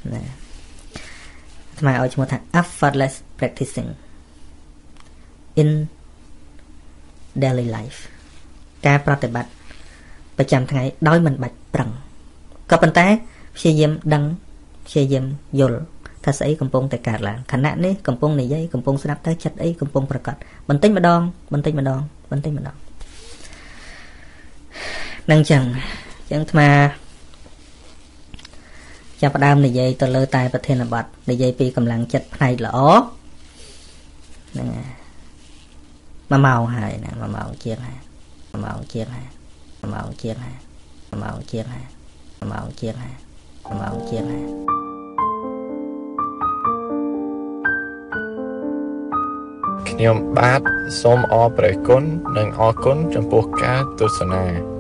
mà ở trong một thằng effortless practicing in daily life ca pratibatประจำថ្ងៃដោយមិនបាច់ប្រឹងក៏ប៉ុន្តែព្យាយាមដឹងព្យាយាមយល់ថាស្អីកំពុងតែកើតឡើងខណៈនេះកំពុងនិយាយកំពុងស្ដាប់ទៅចិត្តអីកំពុងប្រកាសបន្តិចម្ដងបន្តិចម្ដងបន្តិចម្ដងនឹងចឹងចឹងអាត្មាចាប់ផ្ដើមនិយាយទៅលើតែប្រធានបទនិយាយពីកម្លាំងចិត្តផ្នែកល្អហ្នឹងមួយម៉ោងហើយណាមួយម៉ោងជាងហើយមួយម៉ោងជាងហើយមួយម៉ោងជាងហើយមួយម៉ោងជាងហើយមួយម៉ោងជាងហើយមួយម៉ោងជាងហើយខ្ញុំបាទសូមអរព្រគុណនិងអរគុណចំពោះការទស្សនា